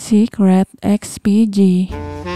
Secret XPG.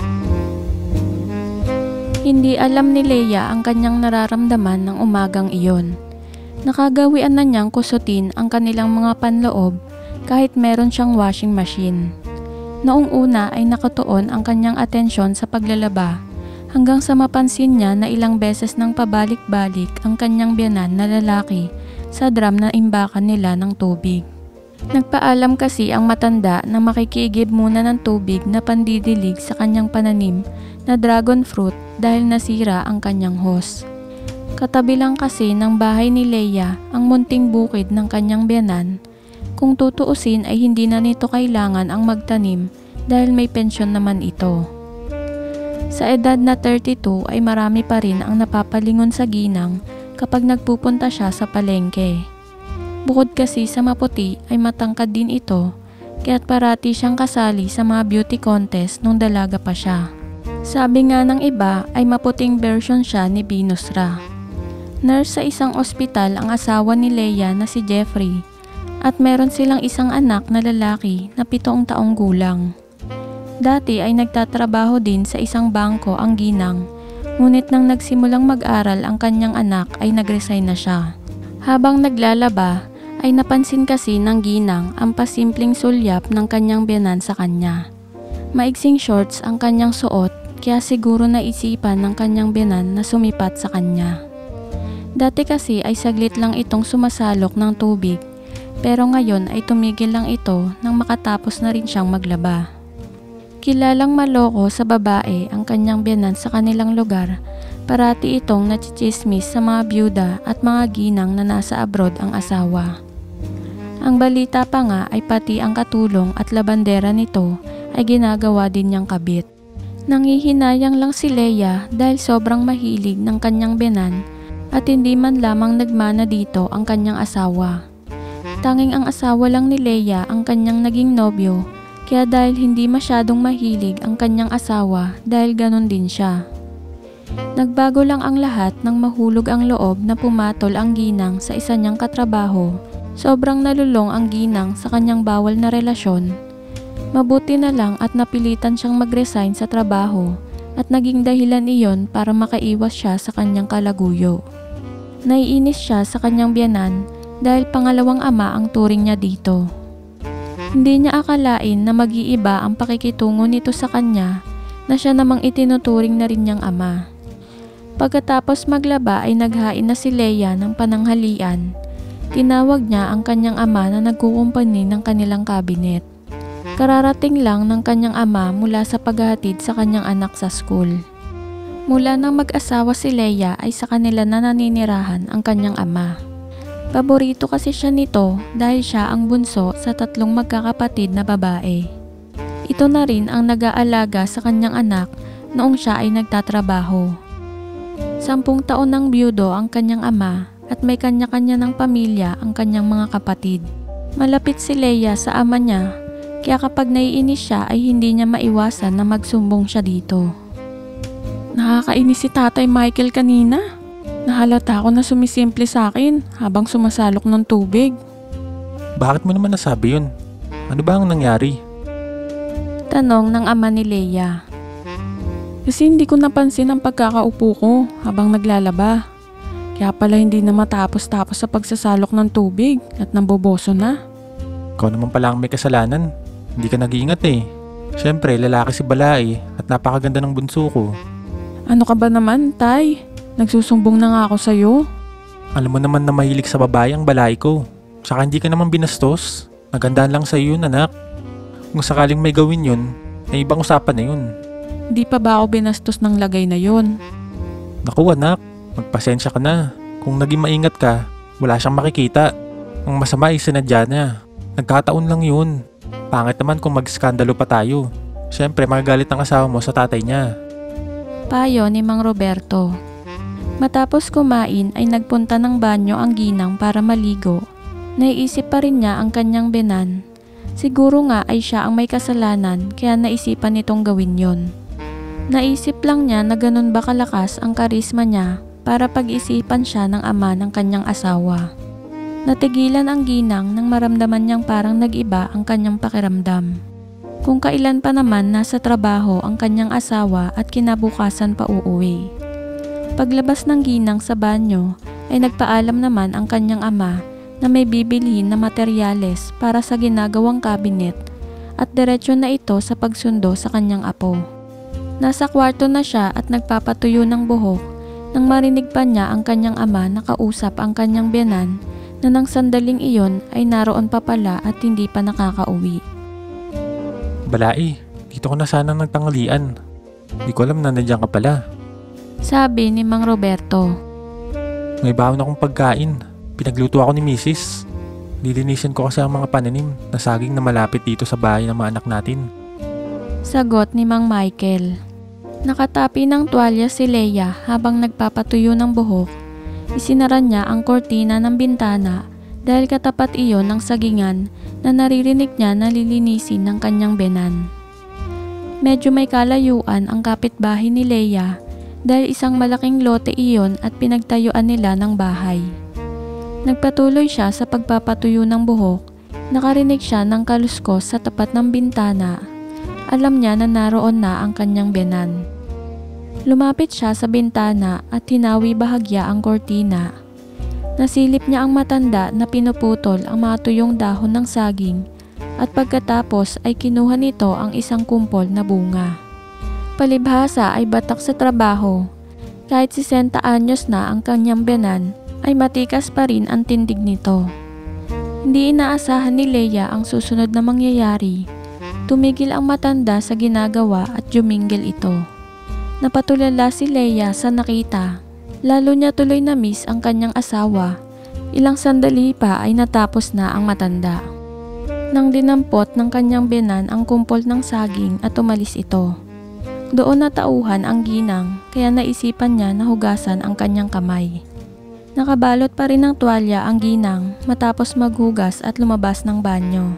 Hindi alam ni Leia ang kanyang nararamdaman ng umagang iyon. Nakagawian na niyang kusutin ang kanilang mga panloob kahit meron siyang washing machine. Noong una ay nakatuon ang kanyang atensyon sa paglalaba hanggang sa mapansin niya na ilang beses nang pabalik-balik ang kanyang biyanan na lalaki sa drum na imbakan nila ng tubig. Nagpaalam kasi ang matanda na makikigib muna ng tubig na pandidilig sa kanyang pananim na dragon fruit dahil nasira ang kanyang hose. Katabi lang kasi ng bahay ni Leia ang munting bukid ng kanyang biyanan. Kung tutuusin ay hindi na nito kailangan ang magtanim dahil may pensyon naman ito. Sa edad na 32 ay marami pa rin ang napapalingon sa ginang kapag nagpupunta siya sa palengke. Bukod kasi sa maputi ay matangkad din ito, kaya't parati siyang kasali sa mga beauty contest nung dalaga pa siya. Sabi nga ng iba ay maputing version siya ni Venus Ra. Nurse sa isang ospital ang asawa ni Leia na si Jeffrey at meron silang isang anak na lalaki na 7 taong gulang. Dati ay nagtatrabaho din sa isang bangko ang ginang, ngunit nang nagsimulang mag-aral ang kanyang anak ay nag-resign na siya. Habang naglalaba, ay napansin kasi ng ginang ang pasimpleng sulyap ng kanyang biyanan sa kanya. Maiksing shorts ang kanyang suot kaya siguro naisipan ng kanyang biyanan na sumipat sa kanya. Dati kasi ay saglit lang itong sumasalok ng tubig pero ngayon ay tumigil lang ito nang makatapos na rin siyang maglaba. Kilalang maloko sa babae ang kanyang biyanan sa kanilang lugar. Parati itong nachichismis sa mga byuda at mga ginang na nasa abroad ang asawa. Ang balita pa nga ay pati ang katulong at labandera nito ay ginagawa din niyang kabit. Nanghihinayang lang si Leia dahil sobrang mahilig ng kanyang biyanan at hindi man lamang nagmana dito ang kanyang asawa. Tanging ang asawa lang ni Leia ang kanyang naging nobyo, kaya dahil hindi masyadong mahilig ang kanyang asawa dahil ganon din siya. Nagbago lang ang lahat nang mahulog ang loob na pumatol ang ginang sa isa niyang katrabaho. Sobrang nalulong ang ginang sa kanyang bawal na relasyon. Mabuti na lang at napilitan siyang mag-resign sa trabaho at naging dahilan iyon para makaiwas siya sa kanyang kalaguyo. Naiinis siya sa kanyang biyanan dahil pangalawang ama ang turing niya dito. Hindi niya akalain na mag-iiba ang pakikitungo nito sa kanya na siya namang itinuturing na rin niyang ama. Pagkatapos maglaba ay naghain na si Leia ng pananghalian. Tinawag niya ang kanyang ama na nagkukumpani ng kanilang kabinet. Kararating lang ng kanyang ama mula sa paghahatid sa kanyang anak sa school. Mula nang mag-asawa si Leia ay sa kanila na naninirahan ang kanyang ama. Paborito kasi siya nito dahil siya ang bunso sa 3 magkakapatid na babae. Ito na rin ang nag-aalaga sa kanyang anak noong siya ay nagtatrabaho. 10 taon ng byudo ang kanyang ama at may kanya-kanya ng pamilya ang kanyang mga kapatid. Malapit si Leia sa ama niya, kaya kapag naiinis siya ay hindi niya maiwasan na magsumbong siya dito. Nakakainis si Tatay Michael kanina. Nahalata ko na sumisimple sa akin habang sumasalok ng tubig. Bakit mo naman nasabi yun? Ano ba ang nangyari? Tanong ng ama ni Leia. Kasi hindi ko napansin ang pagkakaupo ko habang naglalaba. Kaya pala hindi na matapos-tapos sa pagsasalok ng tubig at namboboso na. Ikaw naman pala ang may kasalanan. Hindi ka nag-iingat eh. Siyempre, lalaki si Balai at napakaganda ng bunso ko. Ano ka ba naman, Tay? Nagsusumbong na nga ako sa'yo. Alam mo naman na mahilig sa babae ang Balai ko. Tsaka hindi ka naman binastos. Nagandaan lang sa'yo yun, anak. Kung sakaling may gawin yun, ay ibang usapan na yun. Hindi pa ba ako binastos ng lagay na yun? Naku anak, magpasensya ka na. Kung naging maingat ka, wala siyang makikita. Ang masama ay sinadya na. Nagkataon lang yun. Pangit naman kung mag-skandalo pa tayo. Siyempre magagalit ang asawa mo sa tatay niya. Payo ni Mang Roberto. Matapos kumain ay nagpunta ng banyo ang ginang para maligo. Naiisip pa rin niya ang kanyang biyanan. Siguro nga ay siya ang may kasalanan kaya naisipan nitong gawin yon. Naisip lang niya na ganun ba kalakas ang karisma niya para pag-isipan siya ng ama ng kanyang asawa. Natigilan ang ginang nang maramdaman niyang parang nag-iba ang kanyang pakiramdam. Kung kailan pa naman nasa trabaho ang kanyang asawa at kinabukasan pa uuwi. Paglabas ng ginang sa banyo ay nagpaalam naman ang kanyang ama na may bibilhin na materyales para sa ginagawang kabinet at diretsyo na ito sa pagsundo sa kanyang apo. Nasa kwarto na siya at nagpapatuyo ng buhok nang marinig pa niya ang kanyang ama na kausap ang kanyang biyenan na nang sandaling iyon ay naroon pa pala at hindi pa nakakauwi. Balai, dito ko na sanang nagtanghalian. Di ko alam na nandiyan ka pala. Sabi ni Mang Roberto. May baon akong pagkain. Pinagluto ako ni Mrs. Lilinisin ko kasi ang mga pananim na saging na malapit dito sa bahay ng mga anak natin. Sagot ni Mang Michael. Nakatapi ng tuwalya si Leia habang nagpapatuyo ng buhok. Isinara niya ang kortina ng bintana dahil katapat iyon ng sagingan na naririnig niya na lilinisin ng kanyang biyenan. Medyo may kalayuan ang kapitbahay ni Leia dahil isang malaking lote iyon at pinagtayuan nila ng bahay. Nagpatuloy siya sa pagpapatuyo ng buhok. Nakarinig siya ng kaluskos sa tapat ng bintana. Alam niya na naroon na ang kanyang biyenan. Lumapit siya sa bintana at hinawi bahagya ang kortina. Nasilip niya ang matanda na pinuputol ang mga tuyong dahon ng saging at pagkatapos ay kinuha nito ang isang kumpol na bunga. Palibhasa ay batak sa trabaho. Kahit 60 anyos na ang kanyang biyenan, ay matikas pa rin ang tindig nito. Hindi inaasahan ni Leia ang susunod na mangyayari. Tumigil ang matanda sa ginagawa at jumingil ito. Napatulala si Leia sa nakita. Lalo niya tuloy na miss ang kanyang asawa. Ilang sandali pa ay natapos na ang matanda. Nang dinampot ng kanyang biyenan ang kumpol ng saging at umalis ito. Doon natauhan ang ginang kaya naisipan niya na hugasan ang kanyang kamay. Nakabalot pa rin ng tuwalya ang ginang matapos maghugas at lumabas ng banyo.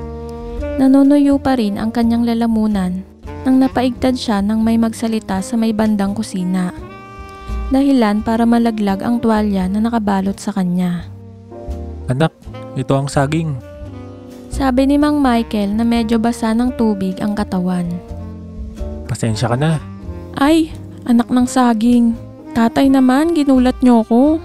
Nanunuyo pa rin ang kanyang lalamunan nang napaigtad siya nang may magsalita sa may bandang kusina. Dahilan para malaglag ang tuwalya na nakabalot sa kanya. Anak, ito ang saging. Sabi ni Mang Michael na medyo basa ng tubig ang katawan. Pasensya ka na. Ay, anak ng saging. Tatay naman, ginulat niyo ko.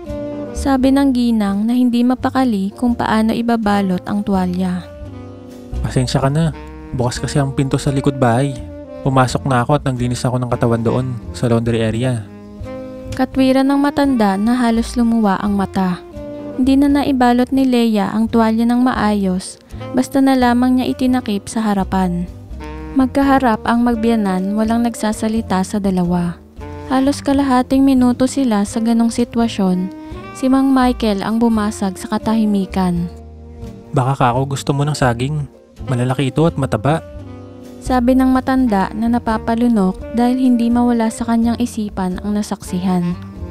Sabi ng ginang na hindi mapakali kung paano ibabalot ang tuwalya. Pasensya ka na. Bukas kasi ang pinto sa likod bahay. Pumasok na ako at naglinis ako ng katawan doon sa laundry area. Katwiran ng matanda na halos lumuwa ang mata. Hindi na naibalot ni Leia ang tuwalya ng maayos, basta na lamang niya itinakip sa harapan. Magkaharap ang magbiyanan, walang nagsasalita sa dalawa. Halos kalahating minuto sila sa ganong sitwasyon. Si Mang Michael ang bumasag sa katahimikan. Baka kako gusto mo ng saging. Malalaki ito at mataba. Sabi ng matanda na napapalunok dahil hindi mawala sa kanyang isipan ang nasaksihan.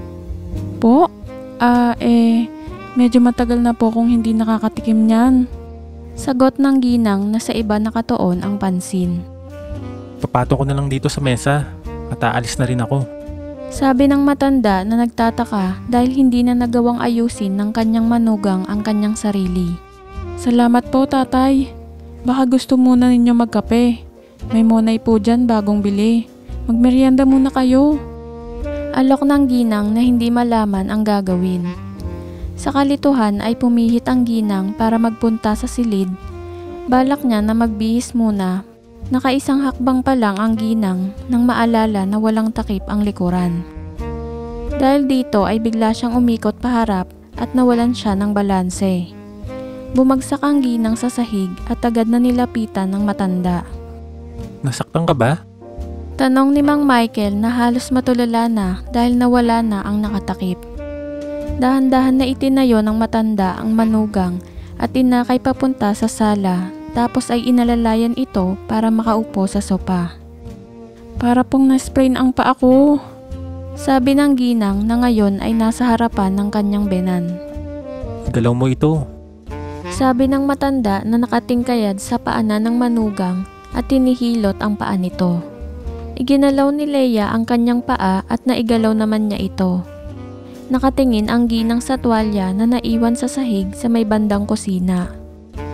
Po? Medyo matagal na po kung hindi nakakatikim niyan. Sagot ng ginang na sa iba nakatuon ang pansin. Papatong ko na lang dito sa mesa at aalis na rin ako. Sabi ng matanda na nagtataka dahil hindi na nagawang ayusin ng kanyang manugang ang kanyang sarili. Salamat po, tatay. Baka gusto muna ninyo magkape. May monay po dyan bagong bili. Magmerienda muna kayo. Alok ng ginang na hindi malaman ang gagawin. Sa kalituhan ay pumihit ang ginang para magpunta sa silid. Balak niya na magbihis muna. Nakaisang hakbang pa lang ang ginang nang maalala na walang takip ang likuran. Dahil dito ay bigla siyang umikot paharap at nawalan siya ng balanse. Bumagsak ang ginang sa sahig at agad na nilapitan ng matanda. Nasaktan ka ba? Tanong ni Mang Michael na halos matulala na dahil nawala na ang nakatakip. Dahan-dahan na itinayo ng matanda ang manugang at inakay papunta sa sala tapos ay inalalayan ito para makaupo sa sopa. Para pong na-sprain ang paa ko. Sabi ng ginang na ngayon ay nasa harapan ng kanyang biyenan. Galaw mo ito. Sabi ng matanda na nakatingkayad sa paanan ng manugang at tinihilot ang paa nito. Iginalaw ni Leia ang kanyang paa at naigalaw naman niya ito. Nakatingin ang ginang sa tuwalya na naiwan sa sahig sa may bandang kusina.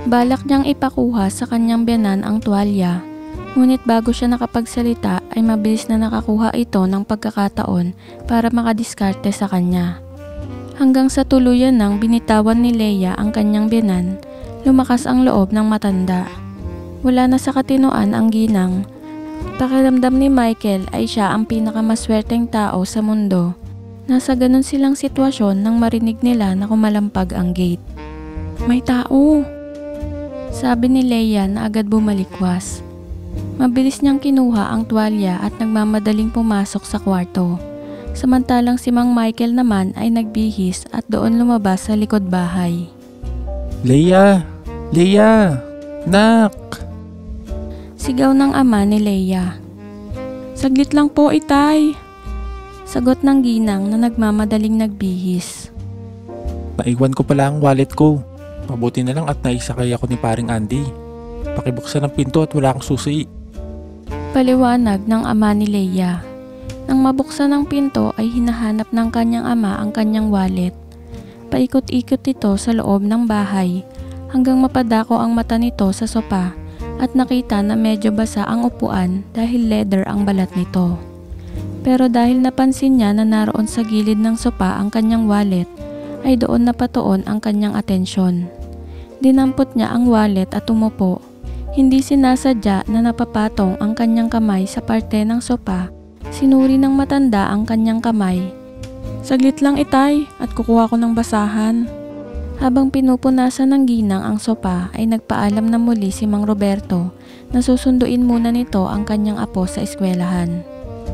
Balak niyang ipakuha sa kanyang biyanan ang tuwalya, ngunit bago siya nakapagsalita ay mabilis na nakakuha ito ng pagkakataon para makadiskarte sa kanya. Hanggang sa tuluyan nang binitawan ni Leia ang kanyang biyanan, lumakas ang loob ng matanda. Wala na sa katinoan ang ginang. Pakiramdam ni Michael ay siya ang pinakamaswerteng tao sa mundo. Nasa ganun silang sitwasyon nang marinig nila na kumalampag ang gate. "May tao!" sabi ni Leia na agad bumalikwas. Mabilis niyang kinuha ang tuwalya at nagmamadaling pumasok sa kwarto. Samantalang si Mang Michael naman ay nagbihis at doon lumabas sa likod bahay. Leia! Leia! Nak! Sigaw ng ama ni Leia. "Saglit lang po, itay!" Sagot ng ginang na nagmamadaling nagbihis. Naiwan ko pala ang wallet ko. Mabuti na lang at naisakay ako ni paring Andy. Pakibuksan ang pinto at wala kang susi. Paliwanag ng ama ni Leia. Nang mabuksan ang pinto ay hinahanap ng kanyang ama ang kanyang wallet. Paikot-ikot ito sa loob ng bahay hanggang mapadako ang mata nito sa sopa at nakita na medyo basa ang upuan dahil leather ang balat nito. Pero dahil napansin niya na naroon sa gilid ng sopa ang kanyang wallet, ay doon napatuon ang kanyang atensyon. Dinampot niya ang wallet at umupo. Hindi sinasadya na napapatong ang kanyang kamay sa parte ng sopa. Sinuri ng matanda ang kanyang kamay. "Saglit lang, itay, at kukuha ko ng basahan." Habang pinupunasan ng ginang ang sopa ay nagpaalam na muli si Mang Roberto na susunduin muna nito ang kanyang apo sa eskwelahan.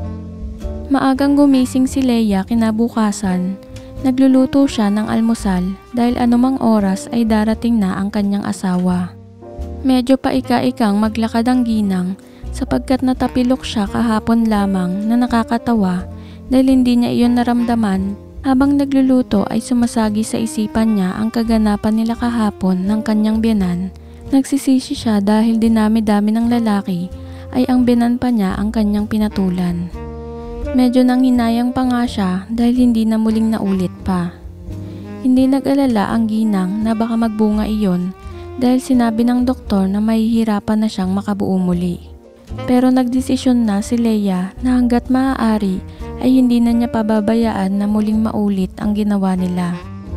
Maagang gumising si Leia kinabukasan. Nagluluto siya ng almusal dahil anumang oras ay darating na ang kanyang asawa. Medyo paika-ikang maglakad ang ginang sapagkat natapilok siya kahapon lamang na nakakatawa dahil hindi niya iyon naramdaman. Habang nagluluto ay sumasagi sa isipan niya ang kaganapan nila kahapon ng kanyang biyanan. Nagsisisi siya dahil dinami-dami ng lalaki ay ang biyanan pa niya ang kanyang pinatulan. Medyo nanghinayang pa nga siya dahil hindi na muling naulit pa. Hindi nag-alala ang ginang na baka magbunga iyon dahil sinabi ng doktor na mahihirapan na siyang makabuo muli. Pero nagdesisyon na si Leia na hanggat maaari ay hindi na niya pababayaan na muling maulit ang ginawa nila.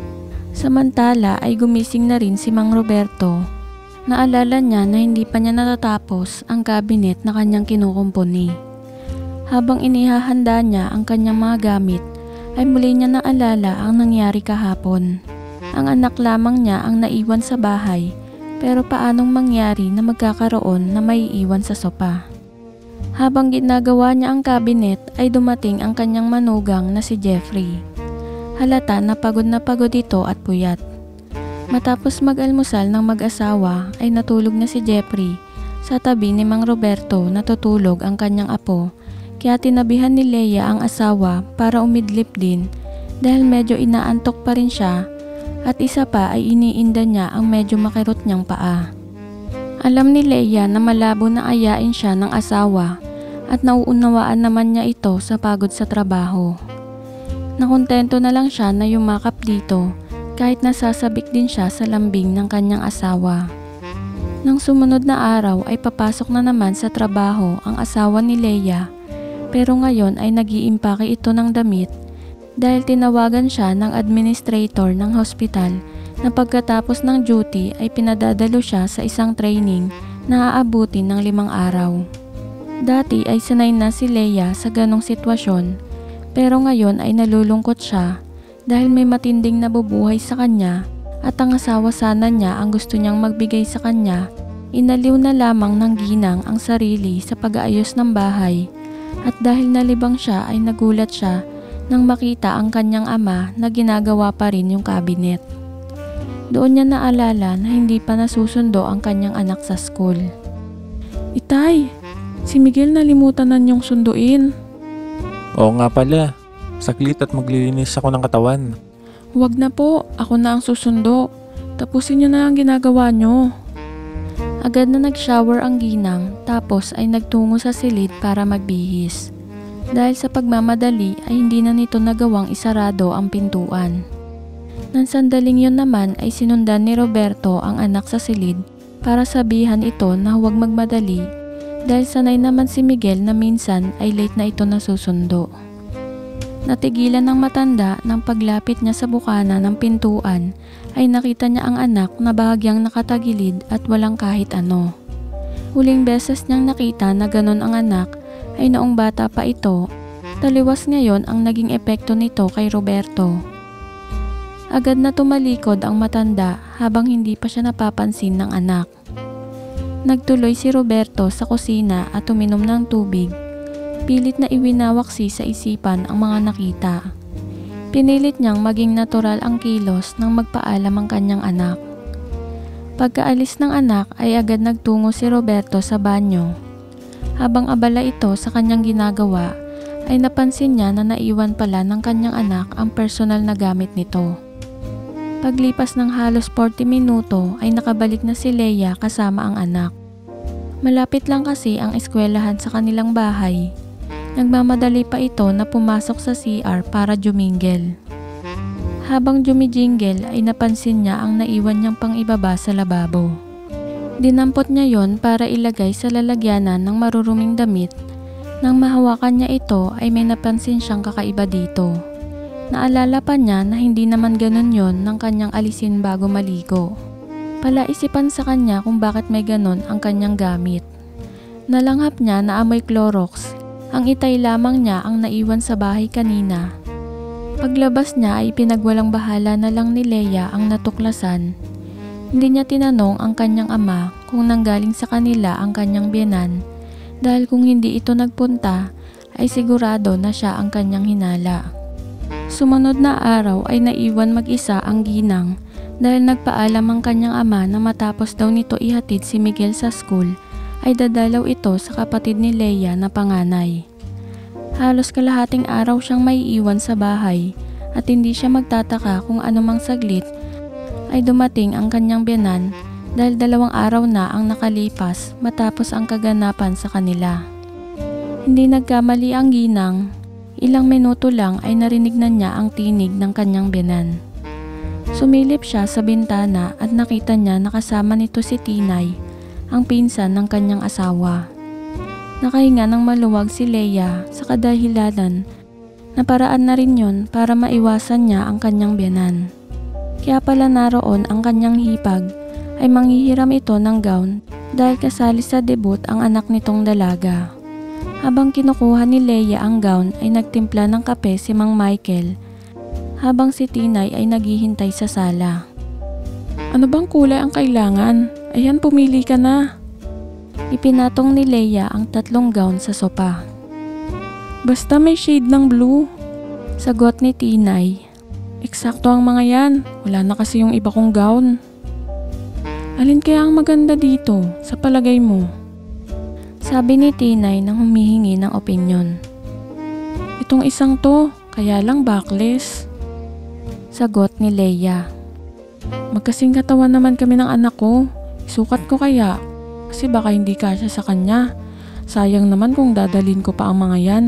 Samantala ay gumising na rin si Mang Roberto. Naalala niya na hindi pa niya natatapos ang cabinet na kanyang kinukumpuni. Habang inihahanda niya ang kanyang mga gamit, ay muli niya naalala ang nangyari kahapon. Ang anak lamang niya ang naiwan sa bahay, pero paanong mangyari na magkakaroon na maiiwan sa sopa? Habang ginagawa niya ang cabinet ay dumating ang kanyang manugang na si Jeffrey. Halata na pagod ito at puyat. Matapos mag-almusal ng mag-asawa ay natulog na si Jeffrey sa tabi ni Mang Roberto na tutulog ang kanyang apo. Kaya tinabihan ni Leia ang asawa para umidlip din dahil medyo inaantok pa rin siya at isa pa ay iniinda niya ang medyo makirot niyang paa. Alam ni Leia na malabo na ayain siya ng asawa at nauunawaan naman niya ito sa pagod sa trabaho. Nakontento na lang siya na yumakap dito kahit nasasabik din siya sa lambing ng kanyang asawa. Nang sumunod na araw ay papasok na naman sa trabaho ang asawa ni Leia. Pero ngayon ay nag-iimpake ito ng damit dahil tinawagan siya ng administrator ng hospital na pagkatapos ng duty ay pinadadalo siya sa isang training na aabutin ng 5 araw. Dati ay sanay na si Leia sa ganong sitwasyon pero ngayon ay nalulungkot siya dahil may matinding nabubuhay sa kanya at ang asawa sana niya ang gusto niyang magbigay sa kanya. Inaliw na lamang ng ginang ang sarili sa pag-aayos ng bahay. At dahil nalibang siya ay nagulat siya nang makita ang kanyang ama na ginagawa pa rin yung cabinet. Doon niya naalala na hindi pa nasusundo ang kanyang anak sa school. "Itay, si Miguel nalimutan na niyong sunduin." Oo nga pala. Saglit at maglilinis ako ng katawan. "Huwag na po, ako na ang susundo. Tapusin niyo na ang ginagawa niyo." Agad na nag-shower ang ginang tapos ay nagtungo sa silid para magbihis. Dahil sa pagmamadali ay hindi na nito nagawang isarado ang pintuan. Nang sandaling yun naman ay sinundan ni Roberto ang anak sa silid para sabihan ito na huwag magmadali dahil sanay naman si Miguel na minsan ay late na ito nasusundo. Natigilan ng matanda nang paglapit niya sa bukana ng pintuan ay nakita niya ang anak na bahagyang nakatagilid at walang kahit ano. Huling beses niyang nakita na ganon ang anak ay noong bata pa ito. Taliwas ngayon ang naging epekto nito kay Roberto. Agad na tumalikod ang matanda habang hindi pa siya napapansin ng anak. Nagtuloy si Roberto sa kusina at uminom ng tubig. Pilit na iwinawaksi sa isipan ang mga nakita. Pinilit niyang maging natural ang kilos nang magpaalam ang kanyang anak. Pagkaalis ng anak ay agad nagtungo si Roberto sa banyo. Habang abala ito sa kanyang ginagawa, ay napansin niya na naiwan pala ng kanyang anak ang personal na gamit nito. Paglipas ng halos 40 minuto ay nakabalik na si Leia kasama ang anak. Malapit lang kasi ang eskwelahan sa kanilang bahay. Nagmamadali pa ito na pumasok sa CR para jumingel. Habang jumijingle ay napansin niya ang naiwan niyang pang-ibaba sa lababo. Dinampot niya yon para ilagay sa lalagyanan ng maruruming damit. Nang mahawakan niya ito ay may napansin siyang kakaiba dito. Naalala pa niya na hindi naman ganun yon ng kanyang alisin bago maligo. Palaisipan sa kanya kung bakit may ganun ang kanyang gamit. Nalanghap niya na amoy Clorox. Ang itay lamang niya ang naiwan sa bahay kanina. Paglabas niya ay pinagwalang bahala na lang ni Leia ang natuklasan. Hindi niya tinanong ang kanyang ama kung nanggaling sa kanila ang kanyang biyenan dahil kung hindi ito nagpunta ay sigurado na siya ang kanyang hinala. Sumunod na araw ay naiwan mag-isa ang ginang dahil nagpaalam ang kanyang ama na matapos daw nito ihatid si Miguel sa school ay dadalaw ito sa kapatid ni Leia na panganay. Halos kalahating araw siyang maiiwan sa bahay at hindi siya magtataka kung anumang saglit ay dumating ang kanyang biyenan dahil 2 araw na ang nakalipas matapos ang kaganapan sa kanila. Hindi nagkamali ang ginang, ilang minuto lang ay narinig na niya ang tinig ng kanyang biyenan. Sumilip siya sa bintana at nakita niya nakasama nito si Tinay, ang pinsan ng kanyang asawa. Nakahinga ng maluwag si Leia sa kadahilanan na paraan na rin yun para maiwasan niya ang kanyang biyenan. Kaya pala naroon ang kanyang hipag ay manghihiram ito ng gown dahil kasali sa debut ang anak nitong dalaga. Habang kinukuha ni Leia ang gown ay nagtimpla ng kape si Mang Michael habang si Tinay ay naghihintay sa sala. Ano bang kulay ang kailangan? Ayan, pumili ka na. Ipinatong ni Leia ang 3 gown sa sopa. Basta may shade ng blue. Sagot ni Tinay. Eksakto ang mga yan. Wala na kasi yung iba kong gown. Alin kaya ang maganda dito sa palagay mo? Sabi ni Tinay nang humihingi ng opinyon. Itong isang to, kaya lang backless. Sagot ni Leia. Magkasing katawan naman kami ng anak ko. Sukat ko kaya, kasi baka hindi kasya sa kanya. Sayang naman kung dadalhin ko pa ang mga yan.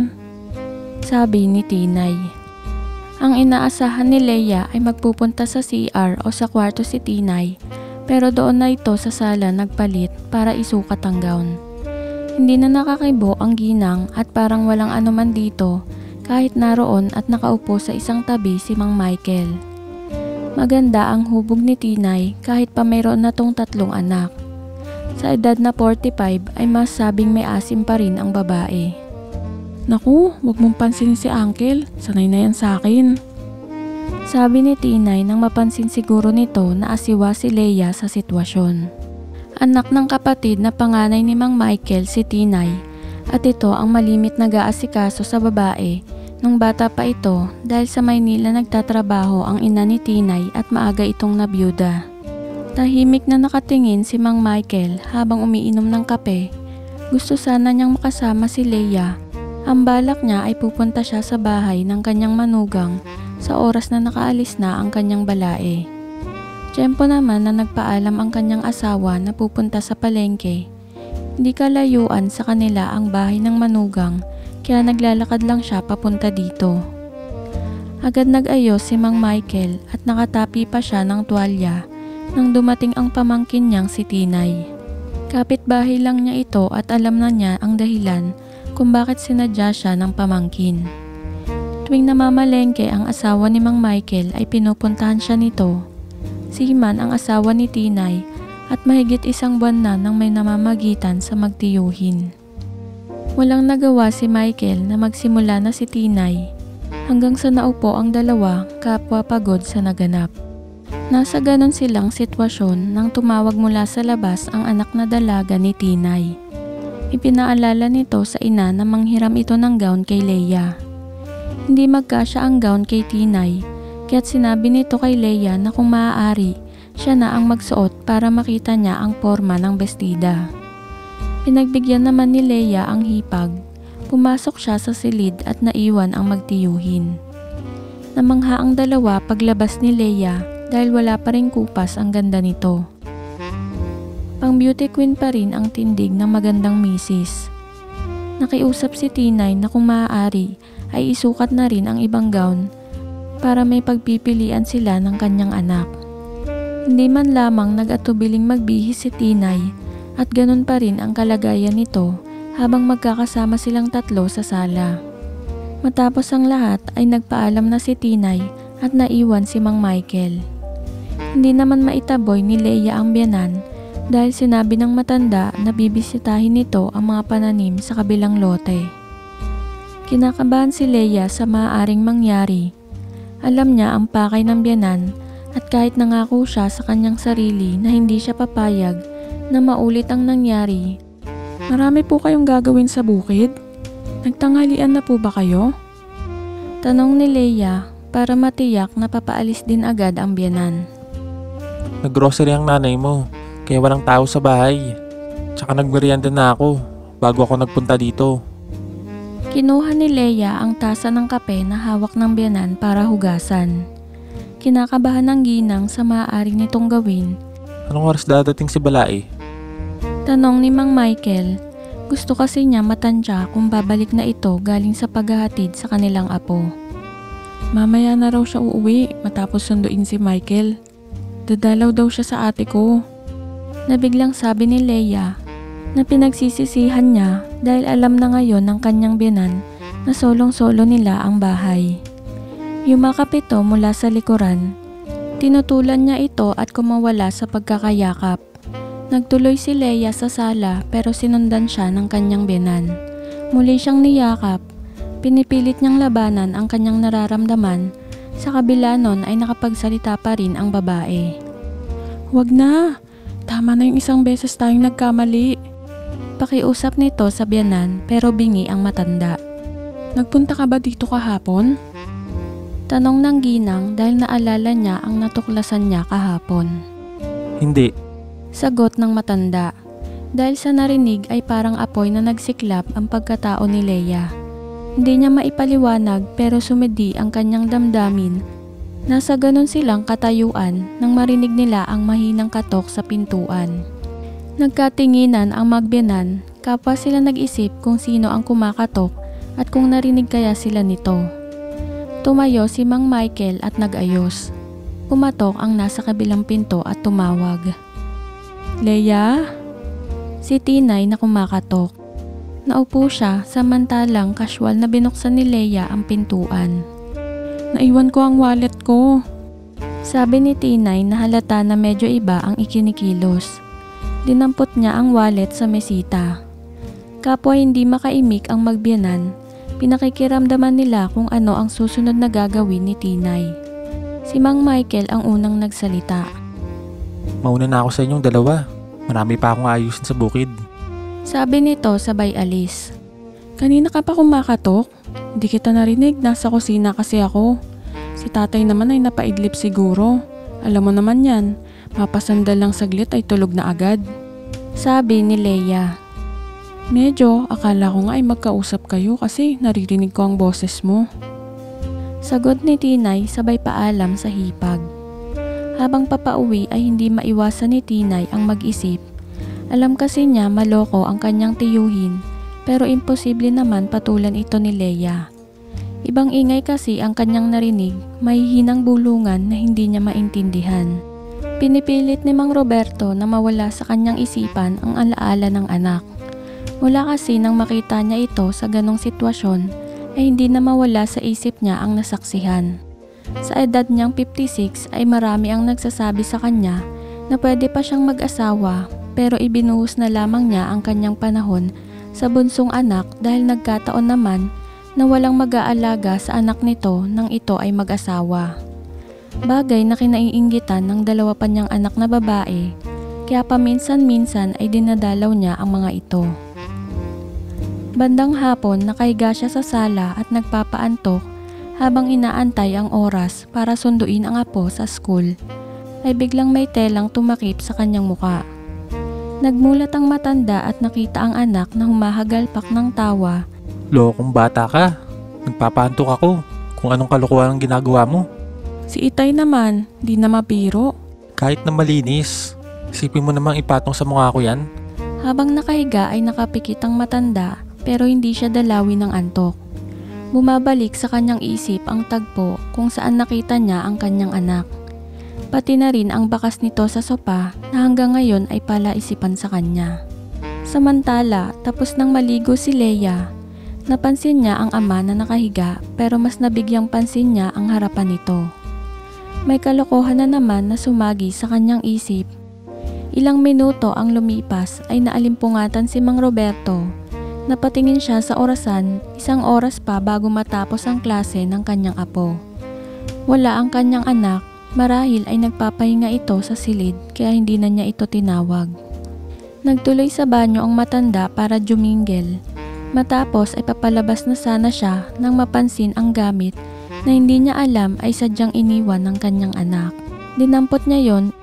Sabi ni Tinay. Ang inaasahan ni Leia ay magpupunta sa CR o sa kwarto si Tinay, pero doon na ito sa sala nagpalit para isukat ang gown. Hindi na nakakibo ang ginang at parang walang anuman dito kahit naroon at nakaupo sa isang tabi si Mang Michael. Maganda ang hubog ni Tinay kahit pa mayroon na tong 3 anak. Sa edad na 45 ay masabing may asim pa rin ang babae. Naku, wag mong pansinin si Uncle, sanay na yan sa akin. Sabi ni Tinay nang mapansin siguro nito na asiwa si Leia sa sitwasyon. Anak ng kapatid na panganay ni Mang Michael si Tinay at ito ang malimit nag-aasikaso sa babae. Nung bata pa ito dahil sa Maynila nagtatrabaho ang ina ni Tinay at maaga itong nabiyuda. Tahimik na nakatingin si Mang Michael habang umiinom ng kape. Gusto sana niyang makasama si Leia. Ang balak niya ay pupunta siya sa bahay ng kanyang manugang sa oras na nakaalis na ang kanyang balae. Tiyempo naman na nagpaalam ang kanyang asawa na pupunta sa palengke. Hindi kalayuan sa kanila ang bahay ng manugang kaya naglalakad lang siya papunta dito. Agad nag-ayos si Mang Michael at nakatapi pa siya ng tuwalya nang dumating ang pamangkin niyang si Tinay. Kapitbahay lang niya ito at alam na niya ang dahilan kung bakit sinadya siya ng pamangkin. Tuwing namamalengke ang asawa ni Mang Michael ay pinupuntahan siya nito. Si Iman ang asawa ni Tinay at mahigit 1 buwan na nang may namamagitan sa magtiyuhin. Walang nagawa si Michael na magsimula na si Tinay hanggang sa naupo ang dalawa kapwa pagod sa naganap. Nasa ganon silang sitwasyon nang tumawag mula sa labas ang anak na dalaga ni Tinay. Ipinaalala nito sa ina na manghiram ito ng gown kay Leia. Hindi magkasya ang gown kay Tinay, kaya't sinabi nito kay Leia na kung maaari, siya na ang magsuot para makita niya ang porma ng bestida. Pinagbigyan naman ni Leia ang hipag. Pumasok siya sa silid at naiwan ang magtiyuhin. Namangha ang dalawa paglabas ni Leia dahil wala pa ring kupas ang ganda nito. Pang beauty queen pa rin ang tindig ng magandang misis. Nakiusap si Tinay na kung maaari ay isukat na rin ang ibang gown para may pagpipilian sila ng kanyang anak. Hindi man lamang nag-atubiling magbihis si Tinay at ganun pa rin ang kalagayan nito habang magkakasama silang tatlo sa sala. Matapos ang lahat ay nagpaalam na si Tinay at naiwan si Mang Michael. Hindi naman maitaboy ni Leia ang biyanan dahil sinabi ng matanda na bibisitahin nito ang mga pananim sa kabilang lote. Kinakabahan si Leia sa maaaring mangyari. Alam niya ang pakay ng biyanan at kahit nangako siya sa kanyang sarili na hindi siya papayag na maulit ang nangyari. Marami po kayong gagawin sa bukid? Nagtanghalian na po ba kayo? Tanong ni Leia para matiyak na papaalis din agad ang biyanan. Naggrocery ang nanay mo, kaya walang tao sa bahay. Tsaka nagmerienda na ako bago ako nagpunta dito. Kinuha ni Leia ang tasa ng kape na hawak ng biyanan para hugasan. Kinakabahan ng ginang sa maaari nitong gawin. Anong oras dadating si Balae? Tanong ni Mang Michael. Gusto kasi niya matansya kung babalik na ito galing sa paghahatid sa kanilang apo. Mamaya na raw siya uuwi matapos sunduin si Michael. Dadalaw daw siya sa ate ko. Nabiglang sabi ni Leia na pinagsisisihan niya dahil alam na ngayon ng kanyang biyanan na solong-solo nila ang bahay. Yumakap ito mula sa likuran. Tinutulan niya ito at kumawala sa pagkakayakap. Nagtuloy si Leia sa sala pero sinundan siya ng kanyang biyanan. Muli siyang niyakap. Pinipilit niyang labanan ang kanyang nararamdaman. Sa kabila nun ay nakapagsalita pa rin ang babae. Huwag na! Tama na yung 1 beses tayong nagkamali. Pakiusap nito sa biyanan pero bingi ang matanda. Nagpunta ka ba dito kahapon? Tanong ng ginang dahil naalala niya ang natuklasan niya kahapon. Hindi. Sagot ng matanda. Dahil sa narinig ay parang apoy na nagsiklab ang pagkatao ni Leia. Hindi niya maipaliwanag pero sumidi ang kanyang damdamin. Nasa ganon silang katayuan nang marinig nila ang mahinang katok sa pintuan. Nagkatinginan ang magbiyanan, kapwa sila nag-isip kung sino ang kumakatok at kung narinig kaya sila nito. Tumayo si Mang Michael at nag-ayos. Pumatok ang nasa kabilang pinto at tumawag. Leia? Si Tinay na kumakatok. Naupo siya samantalang casual na binuksan ni Leia ang pintuan. Naiwan ko ang wallet ko. Sabi ni Tinay na halata na medyo iba ang ikinikilos. Dinampot niya ang wallet sa mesita. Kapwa hindi makaimik ang magbiyanan, pinakikiramdaman nila kung ano ang susunod na gagawin ni Tinay. Si Mang Michael ang unang nagsalita. Mauna na ako sa inyong dalawa. Marami pa akong ayusin sa bukid. Sabi nito sabay alis. Kanina ka pa kumakatok? Hindi kita narinig, nasa kusina kasi ako. Si tatay naman ay napaidlip siguro. Alam mo naman yan, mapasandal lang saglit ay tulog na agad. Sabi ni Leia. Medyo, akala ko nga ay magkausap kayo kasi naririnig ko ang boses mo. Sagot ni Tinay sabay paalam sa hipag. Habang papauwi ay hindi maiwasan ni Tinay ang mag-isip. Alam kasi niya maloko ang kanyang tiyuhin pero imposible naman patulan ito ni Leia. Ibang ingay kasi ang kanyang narinig, may hinang bulungan na hindi niya maintindihan. Pinipilit ni Mang Roberto na mawala sa kanyang isipan ang alaala ng anak. Mula kasi nang makita niya ito sa ganong sitwasyon, ay hindi na mawala sa isip niya ang nasaksihan. Sa edad niyang 56 ay marami ang nagsasabi sa kanya na pwede pa siyang mag-asawa, pero ibinuhos na lamang niya ang kanyang panahon sa bunsong anak dahil nagkataon naman na walang mag-aalaga sa anak nito nang ito ay mag-asawa. Bagay na kinaiinggitan ng dalawa pa niyang anak na babae, kaya paminsan-minsan ay dinadalaw niya ang mga ito. Bandang hapon nakahiga siya sa sala at nagpapaantok habang inaantay ang oras para sunduin ang apo sa school, ay biglang may telang tumakip sa kanyang muka. Nagmulat ang matanda at nakita ang anak na humahagalpak ng tawa. Lokong bata ka. Nagpapaantok ako kung anong kalokohan ang ginagawa mo. Si Itay naman, di na mabiro. Kahit na malinis, isipin mo namang ipatong sa mukha ko yan. Habang nakahiga ay nakapikit ang matanda pero hindi siya dalawin ng antok. Bumabalik sa kanyang isip ang tagpo kung saan nakita niya ang kanyang anak. Pati na rin ang bakas nito sa sopa na hanggang ngayon ay palaisipan sa kanya. Samantala, tapos nang maligo si Leia, napansin niya ang ama na nakahiga pero mas nabigyang pansin niya ang harapan nito. May kalokohan na naman na sumagi sa kanyang isip. Ilang minuto ang lumipas ay naalimpungatan si Mang Roberto. Napatingin siya sa orasan, 1 oras pa bago matapos ang klase ng kanyang apo. Wala ang kanyang anak, marahil ay nagpapahinga ito sa silid kaya hindi na niya ito tinawag. Nagtuloy sa banyo ang matanda para jumingel. Matapos ay papalabas na sana siya nang mapansin ang gamit na hindi niya alam ay sadyang iniwan ng kanyang anak. Dinampot niya yon.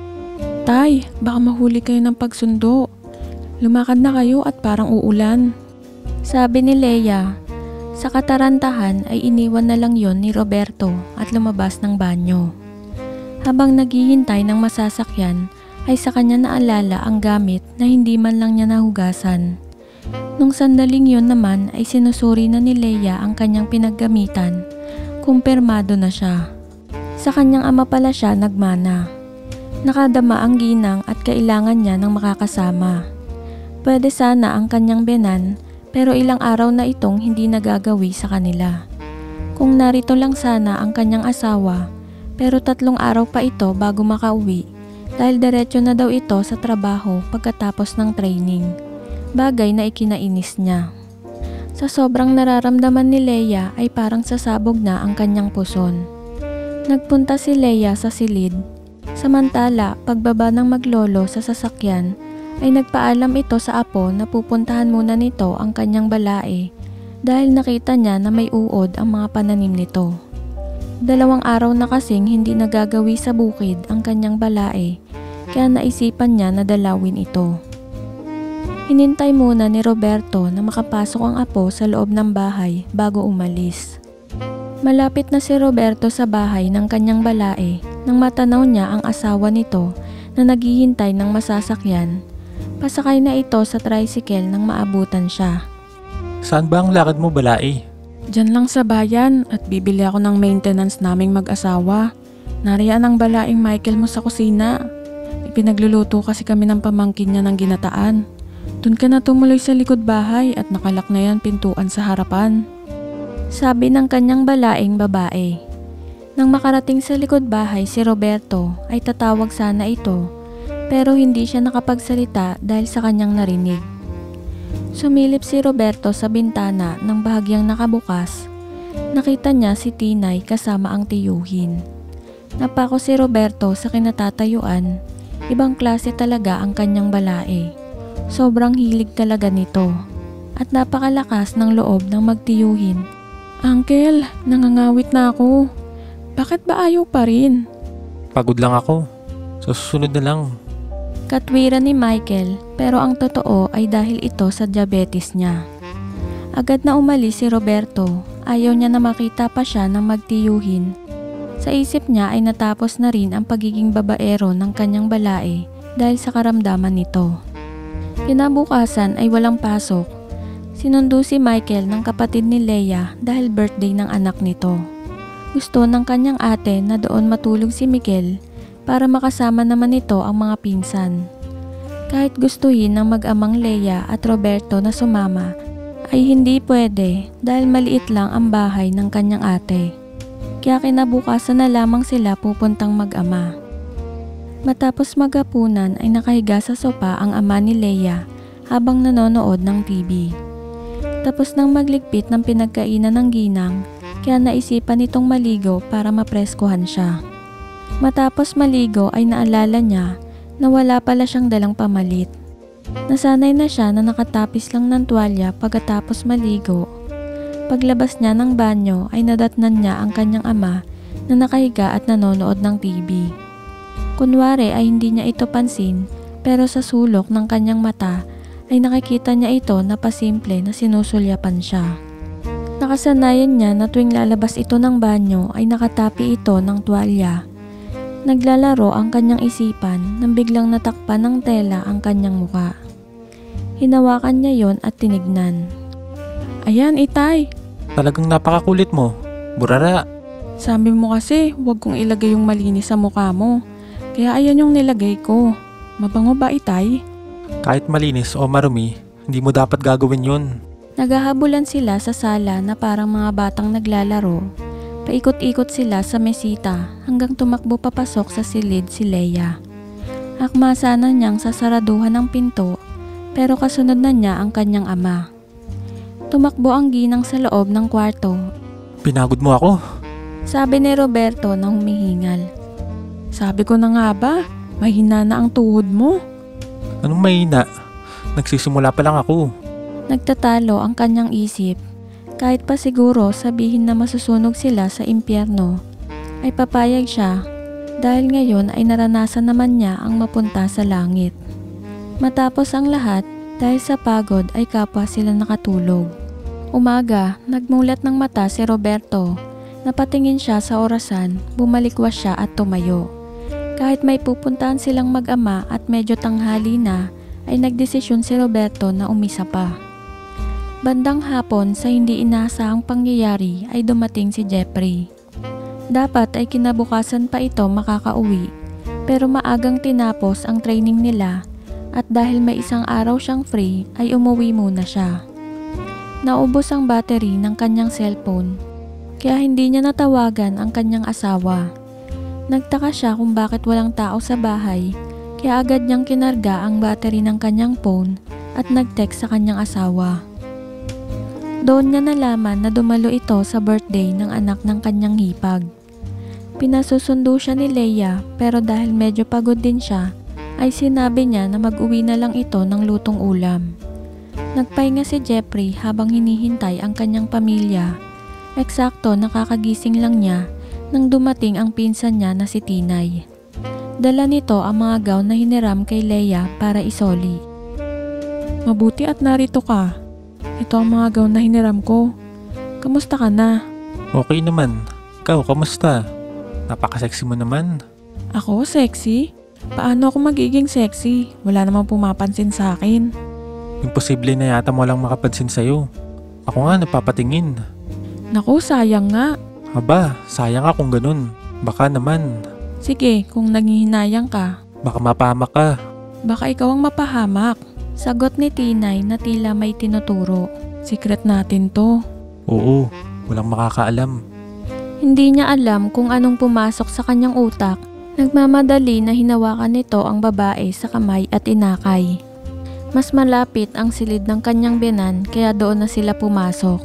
Tay, baka mahuli kayo ng pagsundo. Lumakad na kayo at parang uulan. Sabi ni Leia. Sa katarantahan ay iniwan na lang yon ni Roberto at lumabas ng banyo. Habang naghihintay ng masasakyan ay sa kanya naalala ang gamit na hindi man lang niya nahugasan. Nung sandaling yon naman ay sinusuri na ni Leia ang kanyang pinaggamitan. Kumpirmado na siya. Sa kanyang ama pala siya nagmana. Nakadama ang ginang at kailangan niya ng makakasama. Pwede sana ang kanyang biyenan pero ilang araw na itong hindi nagagawi sa kanila. Kung narito lang sana ang kanyang asawa pero 3 araw pa ito bago makauwi dahil diretso na daw ito sa trabaho pagkatapos ng training. Bagay na ikinainis niya. Sa sobrang nararamdaman ni Leia ay parang sasabog na ang kanyang puson. Nagpunta si Leia sa silid. Samantala, pagbaba ng maglolo sa sasakyan ay nagpaalam ito sa apo na pupuntahan muna nito ang kanyang balae dahil nakita niya na may uod ang mga pananim nito. 2 araw na kasing hindi nagagawi sa bukid ang kanyang balae kaya naisipan niya na dalawin ito. Hinintay muna ni Roberto na makapasok ang apo sa loob ng bahay bago umalis. Malapit na si Roberto sa bahay ng kanyang balae nang matanaw niya ang asawa nito na naghihintay ng masasakyan. Pasakay na ito sa tricycle nang maabutan siya. Saan ba ang lakad mo, Balae? Diyan lang sa bayan at bibili ako ng maintenance naming mag-asawa. Nariyan ang balaing Michael mo sa kusina. Ipinagluluto kasi kami ng pamangkin niya ng ginataan. Doon ka na tumuloy sa likod bahay at nakalak na yan pintuan sa harapan. Sabi ng kanyang balaing babae. Nang makarating sa likod bahay si Roberto ay tatawag sana ito pero hindi siya nakapagsalita dahil sa kanyang narinig. Sumilip si Roberto sa bintana ng bahagyang nakabukas. Nakita niya si Tinay kasama ang tiyuhin. Napako si Roberto sa kinatatayuan. Ibang klase talaga ang kanyang balae. Sobrang hilig talaga nito. At napakalakas ng loob ng magtiyuhin. Uncle, nangangawit na ako. Bakit ba ayaw pa rin? Pagod lang ako. Sa susunod na lang. Katwiran ni Michael pero ang totoo ay dahil ito sa diabetes niya. Agad na umalis si Roberto. Ayaw niya na makita pa siya ng magtiyuhin. Sa isip niya ay natapos na rin ang pagiging babaero ng kanyang balae dahil sa karamdaman nito. Kinabukasan ay walang pasok. Sinundo si Michael ng kapatid ni Leia dahil birthday ng anak nito. Gusto ng kanyang ate na doon matulog si Miguel para makasama naman nito ang mga pinsan. Kahit gustuhin ng mag-amang Leia at Roberto na sumama, ay hindi pwede dahil maliit lang ang bahay ng kanyang ate. Kaya kinabukasan na lamang sila pupuntang mag-ama. Matapos maghapunan ay nakahiga sa sopa ang ama ni Leia habang nanonood ng TV. Tapos nang magligpit ng pinagkainan ng ginang, kaya naisipan nitong maligo para mapreskuhan siya. Matapos maligo ay naalala niya na wala pala siyang dalang pamalit. Nasanay na siya na nakatapis lang ng tuwalya pagkatapos maligo. Paglabas niya ng banyo ay nadatnan niya ang kanyang ama na nakahiga at nanonood ng TV. Kunwari ay hindi niya ito pansin, pero sa sulok ng kanyang mata ay nakikita niya ito na pasimple na sinusulyapan siya. Nakasanayan niya na tuwing lalabas ito ng banyo ay nakatapi ito ng tuwalya. Naglalaro ang kanyang isipan nang biglang natakpan ng tela ang kanyang muka. Hinawakan niya yon at tinignan. Ayan, Itay. Talagang napakakulit mo. Burara. Sabi mo kasi huwag kong ilagay yung malinis sa mukha mo. Kaya ayan yung nilagay ko. Mabango ba, Itay? Kahit malinis o marumi, hindi mo dapat gagawin yun. Naghahabulan sila sa sala na parang mga batang naglalaro. Paikot-ikot sila sa mesita hanggang tumakbo papasok sa silid si Leia. Akma sana niyang sasaraduhan ng pinto pero kasunod na niya ang kanyang ama. Tumakbo ang ginang sa loob ng kwarto. Pinagod mo ako. Sabi ni Roberto na humihingal. Sabi ko na nga ba, mahina na ang tuhod mo. Anong mahina? Nagsisimula pa lang ako. Nagtatalo ang kanyang isip. Kahit pa siguro sabihin na masusunog sila sa impyerno, ay papayag siya dahil ngayon ay naranasan naman niya ang mapunta sa langit. Matapos ang lahat, dahil sa pagod ay kapwa sila nakatulog. Umaga, nagmulat ng mata si Roberto. Napatingin siya sa orasan, bumalikwas siya at tumayo. Kahit may pupuntahan silang mag-ama at medyo tanghali na, ay nagdesisyon si Roberto na umisa pa. Bandang hapon sa hindi inaasahang pangyayari ay dumating si Jeffrey. Dapat ay kinabukasan pa ito makakauwi, pero maagang tinapos ang training nila at dahil may isang araw siyang free ay umuwi muna siya. Naubos ang battery ng kanyang cellphone, kaya hindi niya natawagan ang kanyang asawa. Nagtaka siya kung bakit walang tao sa bahay, kaya agad niyang kinarga ang battery ng kanyang phone at nag-text sa kanyang asawa. Doon niya nalaman na dumalo ito sa birthday ng anak ng kanyang hipag. Pinasusundo siya ni Leia pero dahil medyo pagod din siya, ay sinabi niya na mag-uwi na lang ito ng lutong ulam. Nagpahinga si Jeffrey habang hinihintay ang kanyang pamilya. Eksakto nakakagising lang niya nang dumating ang pinsan niya na si Tinay. Dala nito ang mga gown na hiniram kay Leia para isoli. Mabuti at narito ka. Ito ang mga gown na hiniram ko. Kamusta ka na? Okay naman. Ikaw, kamusta? Napaka-sexy mo naman. Ako, sexy? Paano ako magiging sexy? Wala namang pumapansin sa akin. Imposible na yata mo lang makapansin sa'yo. Ako nga napapatingin. Naku, sayang nga. Aba, sayang nga kung ganun. Baka naman. Sige, kung nanghihinayang ka. Baka mapahamak ka. Baka ikaw ang mapahamak. Sagot ni Tinay na tila may tinuturo. Secret natin to. Oo, walang makakaalam. Hindi niya alam kung anong pumasok sa kanyang utak. Nagmamadali na hinawakan nito ang babae sa kamay at inakay. Mas malapit ang silid ng kanyang binan kaya doon na sila pumasok.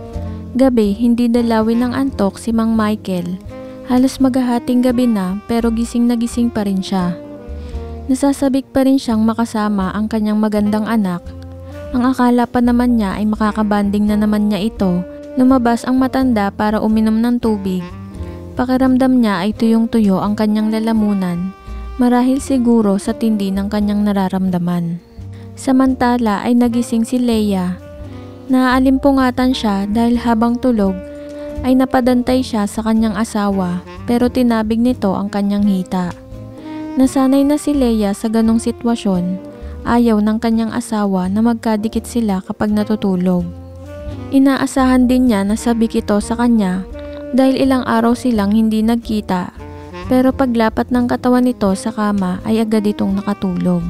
Gabi, hindi dalawin ng antok si Mang Michael. Halos maghahating gabi na pero gising na gising pa rin siya. Nasasabik pa rin siyang makasama ang kanyang magandang anak. Ang akala pa naman niya ay makakabanding na naman niya ito. Lumabas ang matanda para uminom ng tubig. Pakiramdam niya ay tuyong-tuyo ang kanyang lalamunan. Marahil siguro sa tindi ng kanyang nararamdaman. Samantala ay nagising si Leia. Naaalimpungatan siya dahil habang tulog ay napadantay siya sa kanyang asawa pero tinabig nito ang kanyang hita. Nasanay na si Leia sa ganong sitwasyon Ayaw ng kanyang asawa na magkadikit sila kapag natutulog. Inaasahan din niya na sabik ito sa kanya dahil ilang araw silang hindi nagkita, pero paglapat ng katawan nito sa kama ay agad itong nakatulog.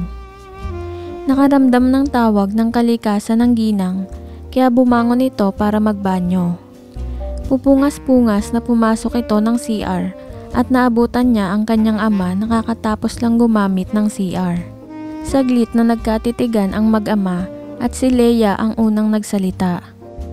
Nakaramdam ng tawag ng kalikasan ng ginang kaya bumangon ito para magbanyo. Pupungas-pungas na pumasok ito ng CR at naabutan niya ang kanyang ama na kakatapos lang gumamit ng CR. Saglit na nagkatitigan ang mag-ama at si Leia ang unang nagsalita.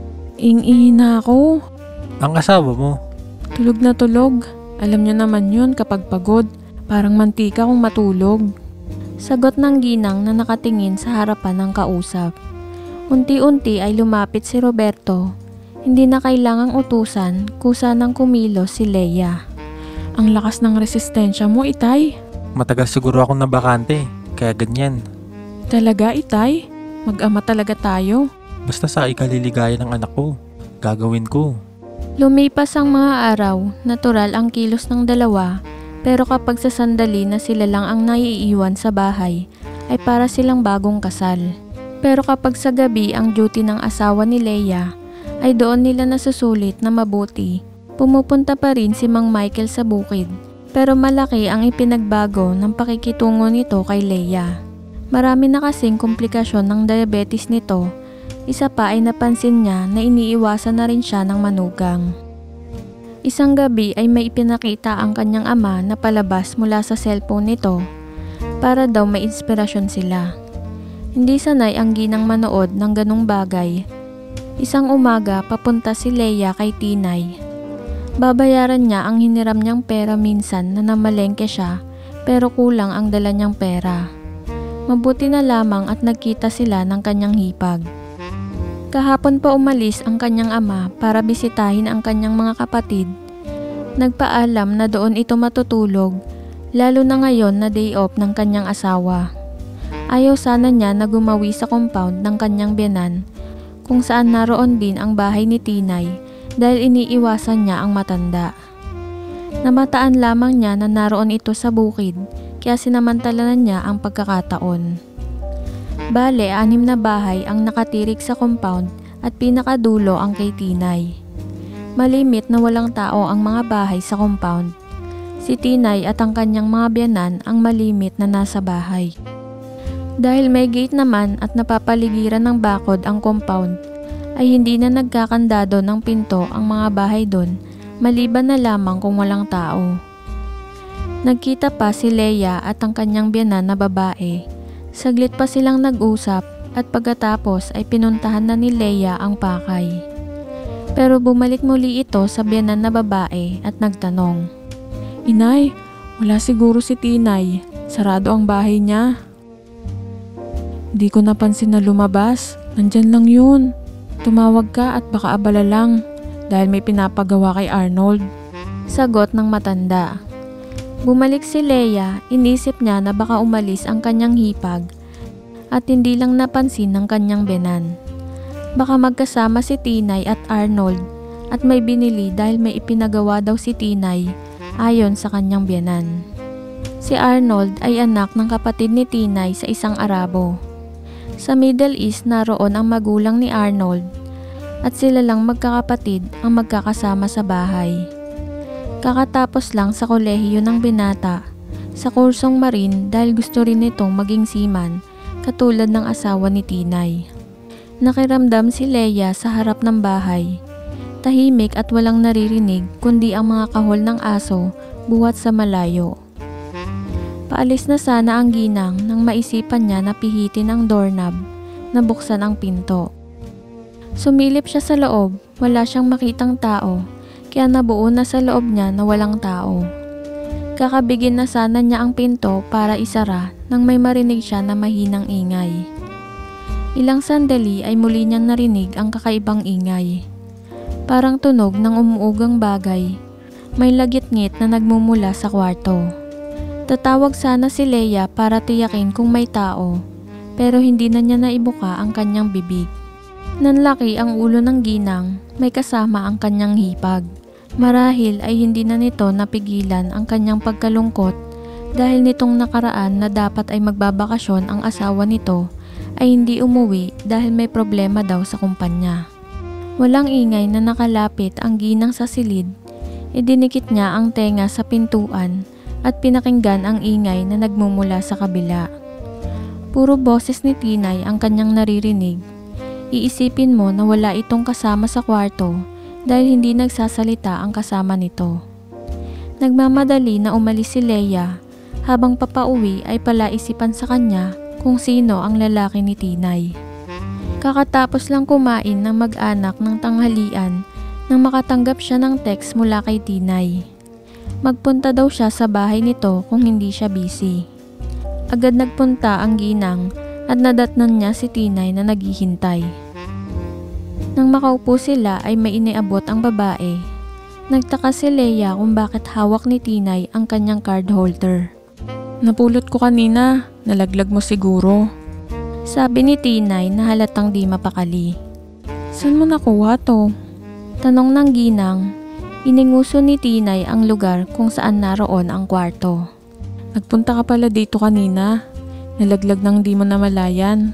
Ing-ina ako. Ang asawa mo? Tulog na tulog. Alam niyo naman yun kapag pagod. Parang mantika kung matulog. Sagot ng ginang na nakatingin sa harapan ng kausap. Unti-unti ay lumapit si Roberto. Hindi na kailangang utusan, kusa ng kumilos si Leia. Ang lakas ng resistensya mo, Itay. Matagal siguro akong nabakante, kaya ganyan. Talaga, Itay? Mag-ama talaga tayo. Basta sa ikaliligaya ng anak ko, gagawin ko. Lumipas ang mga araw, natural ang kilos ng dalawa, pero kapag sa sandali na sila lang ang naiiwan sa bahay, ay para silang bagong kasal. Pero kapag sa gabi ang duty ng asawa ni Leia, ay doon nila nasusulit na mabuti. Pumupunta pa rin si Mang Michael sa bukid, pero malaki ang ipinagbago ng pakikitungo nito kay Leia. Marami na kasing komplikasyon ng diabetes nito. Isa pa ay napansin niya na iniiwasan na rin siya ng manugang. Isang gabi ay may ipinakita ang kanyang ama na palabas mula sa cellphone nito para daw may inspirasyon sila. Hindi sanay ang ginang manood ng ganong bagay. Isang umaga papunta si Leia kay Tinay. Babayaran niya ang hiniram niyang pera minsan na namalengke siya pero kulang ang dala niyang pera. Mabuti na lamang at nagkita sila ng kanyang hipag. Kahapon pa umalis ang kanyang ama para bisitahin ang kanyang mga kapatid. Nagpaalam na doon ito matutulog, lalo na ngayon na day off ng kanyang asawa. Ayaw sana niya na gumawi sa compound ng kanyang biyenan, kung saan naroon din ang bahay ni Tinay dahil iniiwasan niya ang matanda. Namataan lamang niya na naroon ito sa bukid, kaya sinamantalanan niya ang pagkakataon. Bale, 6 na bahay ang nakatirik sa compound at pinakadulo ang kay Tinay. Malimit na walang tao ang mga bahay sa compound. Si Tinay at ang kanyang mga biyanan ang malimit na nasa bahay. Dahil may gate naman at napapaligiran ng bakod ang compound, ay hindi na nagkakandado ng pinto ang mga bahay doon, maliban na lamang kung walang tao. Nagkita pa si Leia at ang kanyang biyanan na babae. Saglit pa silang nag-usap at pagkatapos ay pinuntahan na ni Leia ang pakay. Pero bumalik muli ito sa biyanan na babae at nagtanong. Inay, wala siguro si Tinay. Sarado ang bahay niya. Di ko napansin na lumabas. Nandyan lang yun. Tumawag ka at baka abala lang dahil may pinapagawa kay Arnold. Sagot ng matanda. Bumalik si Leia, inisip niya na baka umalis ang kanyang hipag at hindi lang napansin ng kanyang biyanan. Baka magkasama si Tinay at Arnold at may binili dahil may ipinagawa daw si Tinay ayon sa kanyang biyanan. Si Arnold ay anak ng kapatid ni Tinay sa isang Arabo. Sa Middle East naroon ang magulang ni Arnold at sila lang magkakapatid ang magkakasama sa bahay. Kakatapos lang sa kolehiyo ng binata, sa kursong marine dahil gusto rin nitong maging seaman, katulad ng asawa ni Tinay. Nakiramdam si Leia sa harap ng bahay. Tahimik at walang naririnig kundi ang mga kahol ng aso buhat sa malayo. Paalis na sana ang ginang nang maisipan niya na pihitin ang doorknob na buksan ang pinto. Sumilip siya sa loob, wala siyang makitang tao. Kaya nabuo na sa loob niya na walang tao. Kakabigin na sana niya ang pinto para isara nang may marinig siya na mahinang ingay. Ilang sandali ay muli niyang narinig ang kakaibang ingay. Parang tunog ng umuugang bagay. May lagit-ngit na nagmumula sa kwarto. Tatawag sana si Leia para tiyakin kung may tao, pero hindi na niya naibuka ang kanyang bibig. Nanlaki ang ulo ng ginang, may kasama ang kanyang hipag. Marahil ay hindi na nito napigilan ang kanyang pagkalungkot Dahil nitong nakaraan na dapat ay magbabakasyon ang asawa nito ay hindi umuwi dahil may problema daw sa kumpanya. Walang ingay na nakalapit ang ginang sa silid, idinikit niya ang tenga sa pintuan at pinakinggan ang ingay na nagmumula sa kabila. Puro boses ni Tinay ang kanyang naririnig. Iisipin mo na wala itong kasama sa kwarto dahil hindi nagsasalita ang kasama nito. Nagmamadali na umalis si Leia, habang papauwi ay palaisipan sa kanya kung sino ang lalaki ni Tinay. Kakatapos lang kumain ng mag-anak ng tanghalian nang makatanggap siya ng text mula kay Tinay. Magpunta daw siya sa bahay nito kung hindi siya busy. Agad nagpunta ang ginang at nadatnan niya si Tinay na naghihintay. Nang makaupo sila ay may iniabot ang babae. Nagtaka si Leia kung bakit hawak ni Tinay ang kanyang card holder. Napulot ko kanina, nalaglag mo siguro. Sabi ni Tinay na halatang di mapakali. Saan mo nakuha to? Tanong ng ginang, ininguso ni Tinay ang lugar kung saan naroon ang kwarto. Nagpunta ka pala dito kanina, nalaglag nang di mo namalayan.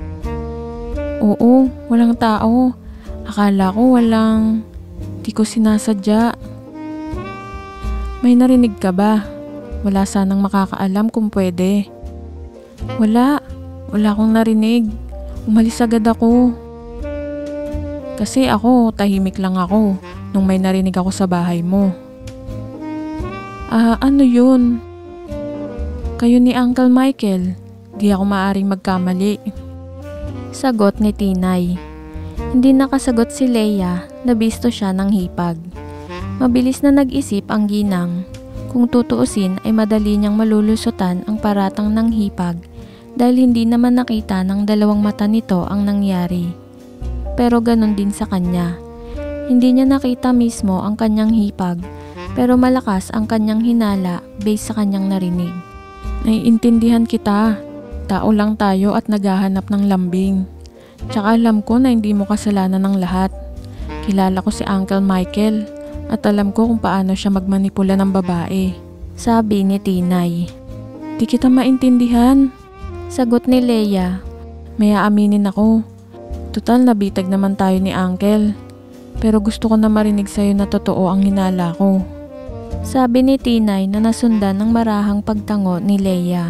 Oo, walang tao. Akala ko di ko sinasadya. May narinig ka ba? Wala sanang makakaalam kung pwede. Wala akong narinig. Umalis agad ako. Kasi ako, tahimik lang ako nung may narinig ako sa bahay mo. Ano yun? Kayo ni Uncle Michael. Di ako maaring magkamali. Sagot ni Tinay. Hindi nakasagot si Leia, nabisto siya ng hipag. Mabilis na nag-isip ang ginang. Kung tutuusin ay madali niyang malulusutan ang paratang ng hipag dahil hindi naman nakita ng dalawang mata nito ang nangyari. Pero ganon din sa kanya. Hindi niya nakita mismo ang kanyang hipag pero malakas ang kanyang hinala based sa kanyang narinig. Naiintindihan kita. Tao lang tayo at naghahanap ng lambing. Tsaka alam ko na hindi mo kasalanan ng lahat. Kilala ko si Uncle Michael at alam ko kung paano siya magmanipula ng babae. Sabi ni Tinay. Di kita maintindihan. Sagot ni Leia. May aaminin ako. Total nabitag naman tayo ni Uncle. Pero gusto ko na marinig sa'yo na totoo ang hinala ko. Sabi ni Tinay na nasundan ng marahang pagtango ni Leia.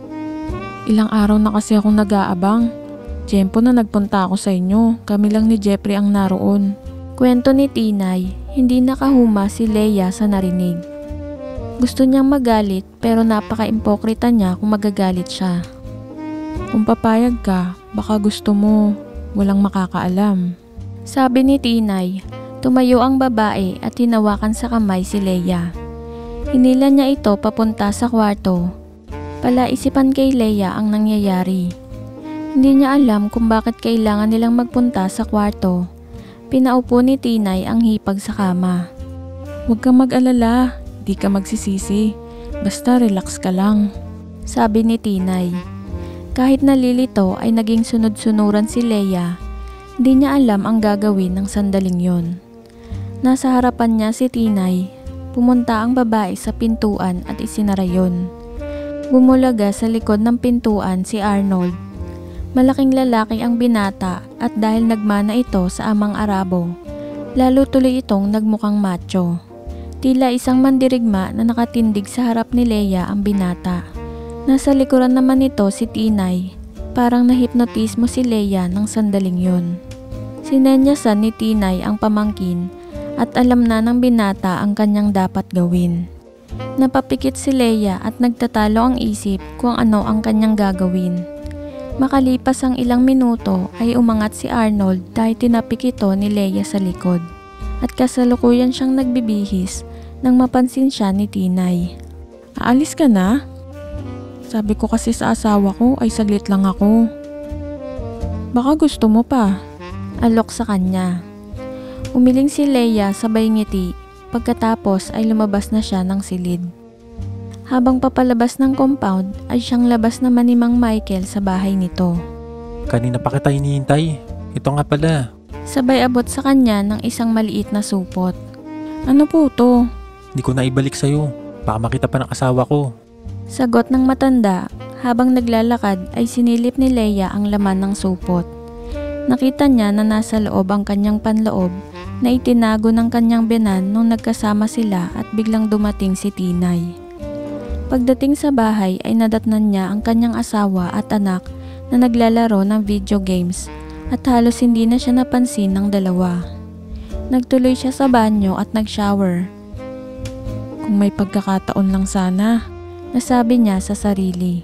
Ilang araw na kasi akong nag-aabang. Tiyempo na nagpunta ako sa inyo. Kami lang ni Jeffrey ang naroon. Kwento ni Tinay, hindi nakahuma si Leia sa narinig. Gusto niyang magalit pero napaka-impokrita niya kung magagalit siya. Kung papayag ka, baka gusto mo, walang makakaalam. Sabi ni Tinay, tumayo ang babae at hinawakan sa kamay si Leia. Hinila niya ito papunta sa kwarto. Palaisipan kay Leia ang nangyayari. Hindi niya alam kung bakit kailangan nilang magpunta sa kwarto. Pinaupo ni Tinay ang hipag sa kama. Huwag kang mag-alala, di ka magsisisi. Basta relax ka lang. Sabi ni Tinay. Kahit nalilito ay naging sunod-sunuran si Leia. Hindi niya alam ang gagawin ng sandaling yon. Nasa harapan niya si Tinay. Pumunta ang babae sa pintuan at isinara yon. Bumulaga sa likod ng pintuan si Arnold. Malaking lalaki ang binata at dahil nagmana ito sa amang Arabo, lalo tuloy itong nagmukhang macho. Tila isang mandirigma na nakatindig sa harap ni Leia ang binata. Nasa likuran naman nito si Tinay. Parang nahipnotismo si Leia ng sandaling yon. Sinenyasan ni Tinay ang pamangkin at alam na ng binata ang kanyang dapat gawin. Napapikit si Leia at nagtatalo ang isip kung ano ang kanyang gagawin. Makalipas ang ilang minuto ay umangat si Arnold dahil tinapik ito ni Leia sa likod. At kasalukuyan siyang nagbibihis nang mapansin siya ni Tinay. Aalis ka na? Sabi ko kasi sa asawa ko ay saglit lang ako. Baka gusto mo pa. Alok sa kanya. Umiling si Leia sabay ngiti. Pagkatapos ay lumabas na siya ng silid. Habang papalabas ng compound ay siyang labas naman ni Mang Michael sa bahay nito. Kanina pa kita hinihintay. Ito nga pala. Sabay abot sa kanya ng isang maliit na supot. Ano po to? Hindi ko na ibalik sa'yo. Baka makita pa ng asawa ko. Sagot ng matanda, habang naglalakad ay sinilip ni Leia ang laman ng supot. Nakita niya na nasa loob ang kanyang panloob na itinago ng kanyang biyanan nung nagkasama sila at biglang dumating si Tinay. Pagdating sa bahay ay nadatnan niya ang kanyang asawa at anak na naglalaro ng video games at halos hindi na siya napansin ng dalawa. Nagtuloy siya sa banyo at nag-shower. Kung may pagkakataon lang sana. Nasabi niya sa sarili.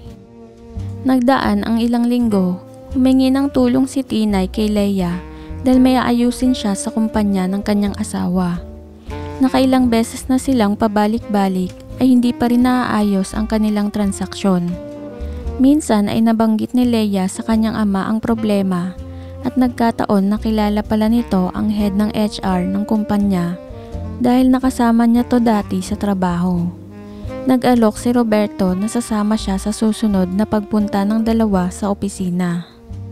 Nagdaan ang ilang linggo, humingi ng tulong si Tinay kay Leia dahil may aayusin siya sa kumpanya ng kanyang asawa. Nakailang beses na silang pabalik-balik ay hindi pa rin naaayos ang kanilang transaksyon. Minsan ay nabanggit ni Leia sa kanyang ama ang problema at nagkataon na kilala pala nito ang head ng HR ng kumpanya dahil nakasama niya to dati sa trabaho. Nag-alok si Roberto na sasama siya sa susunod na pagpunta ng dalawa sa opisina.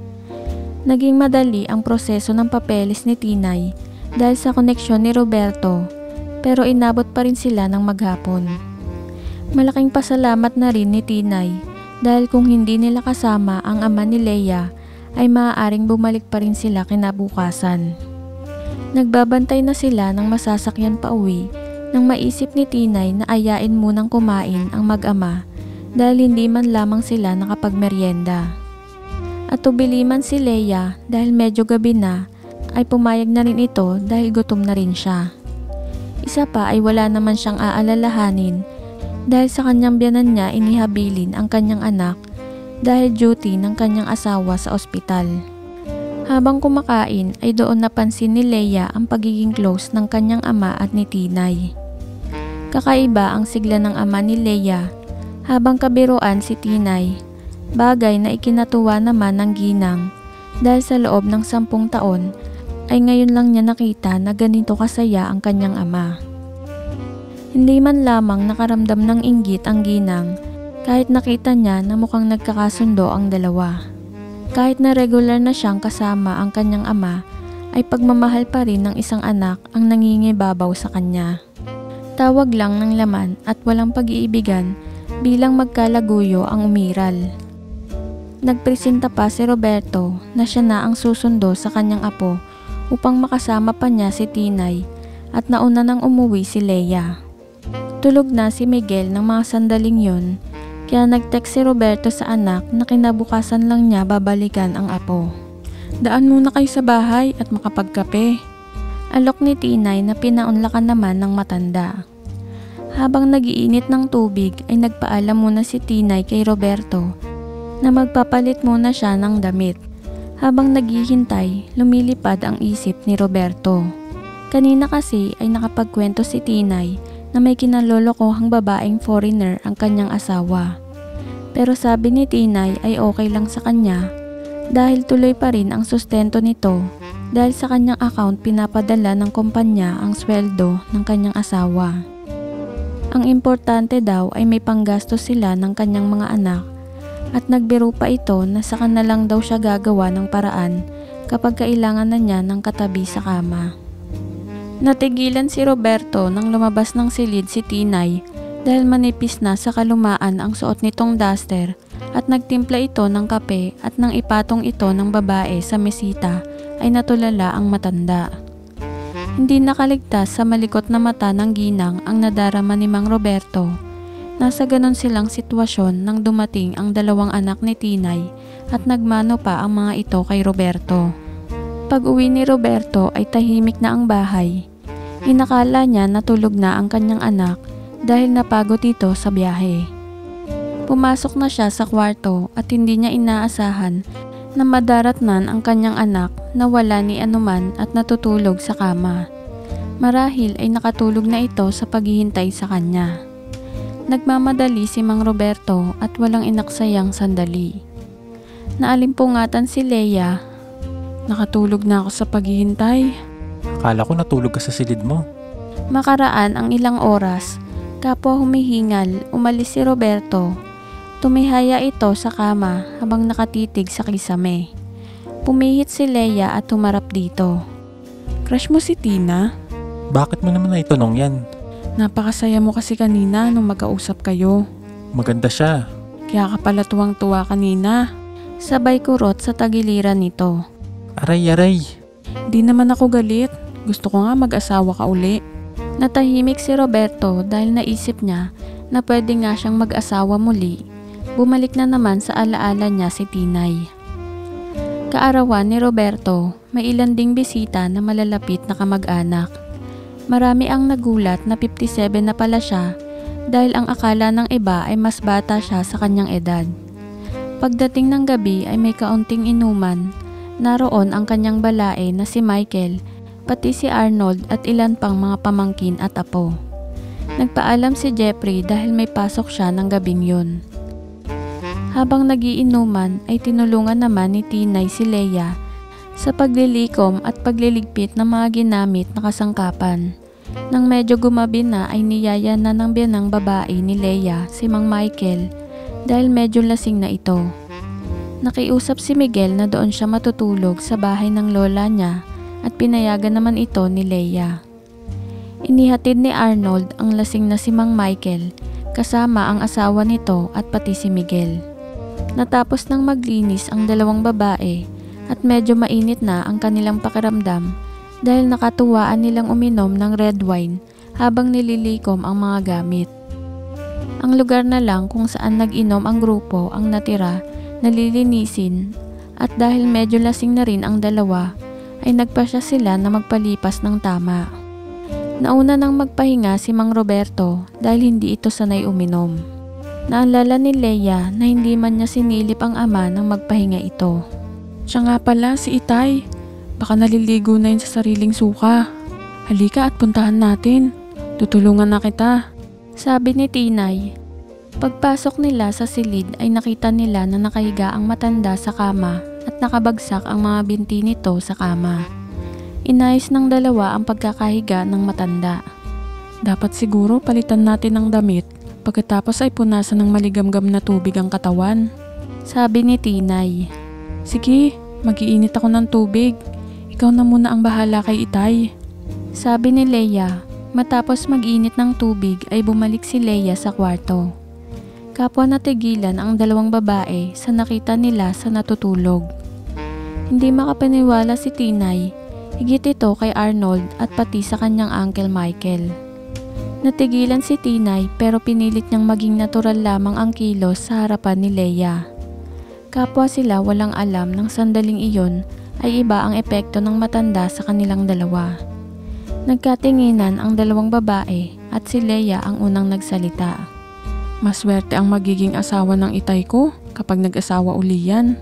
Naging madali ang proseso ng papeles ni Tinay dahil sa koneksyon ni Roberto, pero inabot pa rin sila ng maghapon. Malaking pasalamat na rin ni Tinay dahil kung hindi nila kasama ang ama ni Leia ay maaaring bumalik pa rin sila kinabukasan. Nagbabantay na sila ng masasakyan pa uwi nang maisip ni Tinay na ayain munang kumain ang mag-ama dahil hindi man lamang sila nakapagmeryenda. At tubili man si Leia dahil medyo gabi na ay pumayag na rin ito dahil gutom na rin siya. Isa pa ay wala naman siyang aalalahanin dahil sa kanyang biyanan niya inihabilin ang kanyang anak dahil duty ng kanyang asawa sa ospital. Habang kumakain ay doon napansin ni Leia ang pagiging close ng kanyang ama at ni Tinay. Kakaiba ang sigla ng ama ni Leia habang kabiruan si Tinay, bagay na ikinatuwa naman ng ginang dahil sa loob ng 10 taon ay ngayon lang niya nakita na ganito kasaya ang kanyang ama. Hindi man lamang nakaramdam ng inggit ang ginang kahit nakita niya na mukhang nagkakasundo ang dalawa. Kahit na regular na siyang kasama ang kanyang ama ay pagmamahal pa rin ng isang anak ang nangingibabaw sa kanya. Tawag lang ng laman at walang pag-iibigan bilang magkalaguyo ang umiral. Nagpresenta pa si Roberto na siya na ang susundo sa kanyang apo upang makasama pa niya si Tinay at nauna nang umuwi si Leia. Tulog na si Miguel ng mga sandaling yun kaya nag-text si Roberto sa anak na kinabukasan lang niya babalikan ang apo. Daan muna kayo sa bahay at makapagkape. Alok ni Tinay na pinaunlakan naman ng matanda. Habang nagiinit ng tubig ay nagpaalam muna si Tinay kay Roberto na magpapalit muna siya ng damit. Habang naghihintay, lumilipad ang isip ni Roberto. Kanina kasi ay nakapagkwento si Tinay na may kinalolokohang babaeng foreigner ang kanyang asawa. Pero sabi ni Tinay ay okay lang sa kanya dahil tuloy pa rin ang sustento nito dahil sa kanyang account pinapadala ng kumpanya ang sweldo ng kanyang asawa. Ang importante daw ay may panggastos sila ng kanyang mga anak at nagbiro pa ito na saka na lang daw siya gagawa ng paraan kapag kailangan na niya ng katabi sa kama. Natigilan si Roberto nang lumabas ng silid si Tinay dahil manipis na sa kalumaan ang suot nitong duster at nagtimpla ito ng kape at nang ipatong ito ng babae sa mesita ay natulala ang matanda. Hindi nakaligtas sa malikot na mata ng ginang ang nadarama ni Mang Roberto. Nasa ganon silang sitwasyon nang dumating ang dalawang anak ni Tinay at nagmano pa ang mga ito kay Roberto. Pag uwi ni Roberto ay tahimik na ang bahay. Inakala niya natulog na ang kanyang anak dahil napagod ito sa biyahe. Pumasok na siya sa kwarto at hindi niya inaasahan na madaratnan ang kanyang anak na wala ni anuman at natutulog sa kama. Marahil ay nakatulog na ito sa paghihintay sa kanya. Nagmamadali si Mang Roberto at walang inaksayang sandali. Naalimpungatan si Leia. Nakatulog na ako sa paghihintay. Akala ko natulog ka sa silid mo. Makaraan ang ilang oras, kapwa humihingal, umalis si Roberto. Tumihaya ito sa kama habang nakatitig sa kisame. Pumihit si Leia at humarap dito. Crush mo si Tina? Bakit mo naman naitanong yan? Napakasaya mo kasi kanina nung magkausap kayo. Maganda siya. Kaya ka pala tuwang-tuwa kanina. Sabay kurot sa tagiliran nito. Aray. Di naman ako galit. Gusto ko nga mag-asawa ka uli. Natahimik si Roberto dahil naisip niya na pwede nga siyang mag-asawa muli. Bumalik na naman sa alaala niya si Tinay. Kaarawan ni Roberto, may ilan ding bisita na malalapit na kamag-anak. Marami ang nagulat na 57 na pala siya dahil ang akala ng iba ay mas bata siya sa kanyang edad. Pagdating ng gabi ay may kaunting inuman. Naroon ang kanyang balae na si Michael, pati si Arnold at ilan pang mga pamangkin at apo. Nagpaalam si Jeffrey dahil may pasok siya ng gabing yun. Habang nagiinuman ay tinulungan naman ni Tinay si Leia sa paglilikom at pagliligpit ng mga ginamit na kasangkapan. Nang medyo gumabi na ay niyaya na ng biyanang babae ni Leia si Mang Michael dahil medyo lasing na ito. Nakiusap si Miguel na doon siya matutulog sa bahay ng lola niya at pinayagan naman ito ni Leia. Inihatid ni Arnold ang lasing na si Mang Michael kasama ang asawa nito at pati si Miguel. Natapos nang maglinis ang dalawang babae at medyo mainit na ang kanilang pakiramdam dahil nakatuwaan nilang uminom ng red wine habang nililikom ang mga gamit. Ang lugar na lang kung saan nag-inom ang grupo ang natira, nalilinisin at dahil medyo lasing na rin ang dalawa ay nagpasya sila na magpalipas ng tama. Nauna nang magpahinga si Mang Roberto dahil hindi ito sanay uminom. Naalala ni Leia na hindi man niya sinilip ang ama nang magpahinga ito. Siya nga pala si Itay. Baka naliligo na yun sa sariling suka. Halika at puntahan natin. Tutulungan na kita. Sabi ni Tinay. Pagpasok nila sa silid ay nakita nila na nakahiga ang matanda sa kama at nakabagsak ang mga binti nito sa kama. Inayos ng dalawa ang pagkakahiga ng matanda. Dapat siguro palitan natin ng damit. Pagkatapos ay punasan ng maligamgam na tubig ang katawan. Sabi ni Tinay. Sige, mag-iinit ako ng tubig. Ikaw na muna ang bahala kay Itay. Sabi ni Leia. Matapos mag-init ng tubig ay bumalik si Leia sa kwarto. Kapwa natigilan ang dalawang babae sa nakita nila sa natutulog. Hindi makapaniwala si Tinay. Higit ito kay Arnold at pati sa kanyang Uncle Michael. Natigilan si Tinay pero pinilit niyang maging natural lamang ang kilos sa harapan ni Leia. Kapwa sila walang alam ng sandaling iyon ay iba ang epekto ng matanda sa kanilang dalawa. Nagkatinginan ang dalawang babae at si Leia ang unang nagsalita. Maswerte ang magiging asawa ng Itay ko kapag nag-asawa uli yan.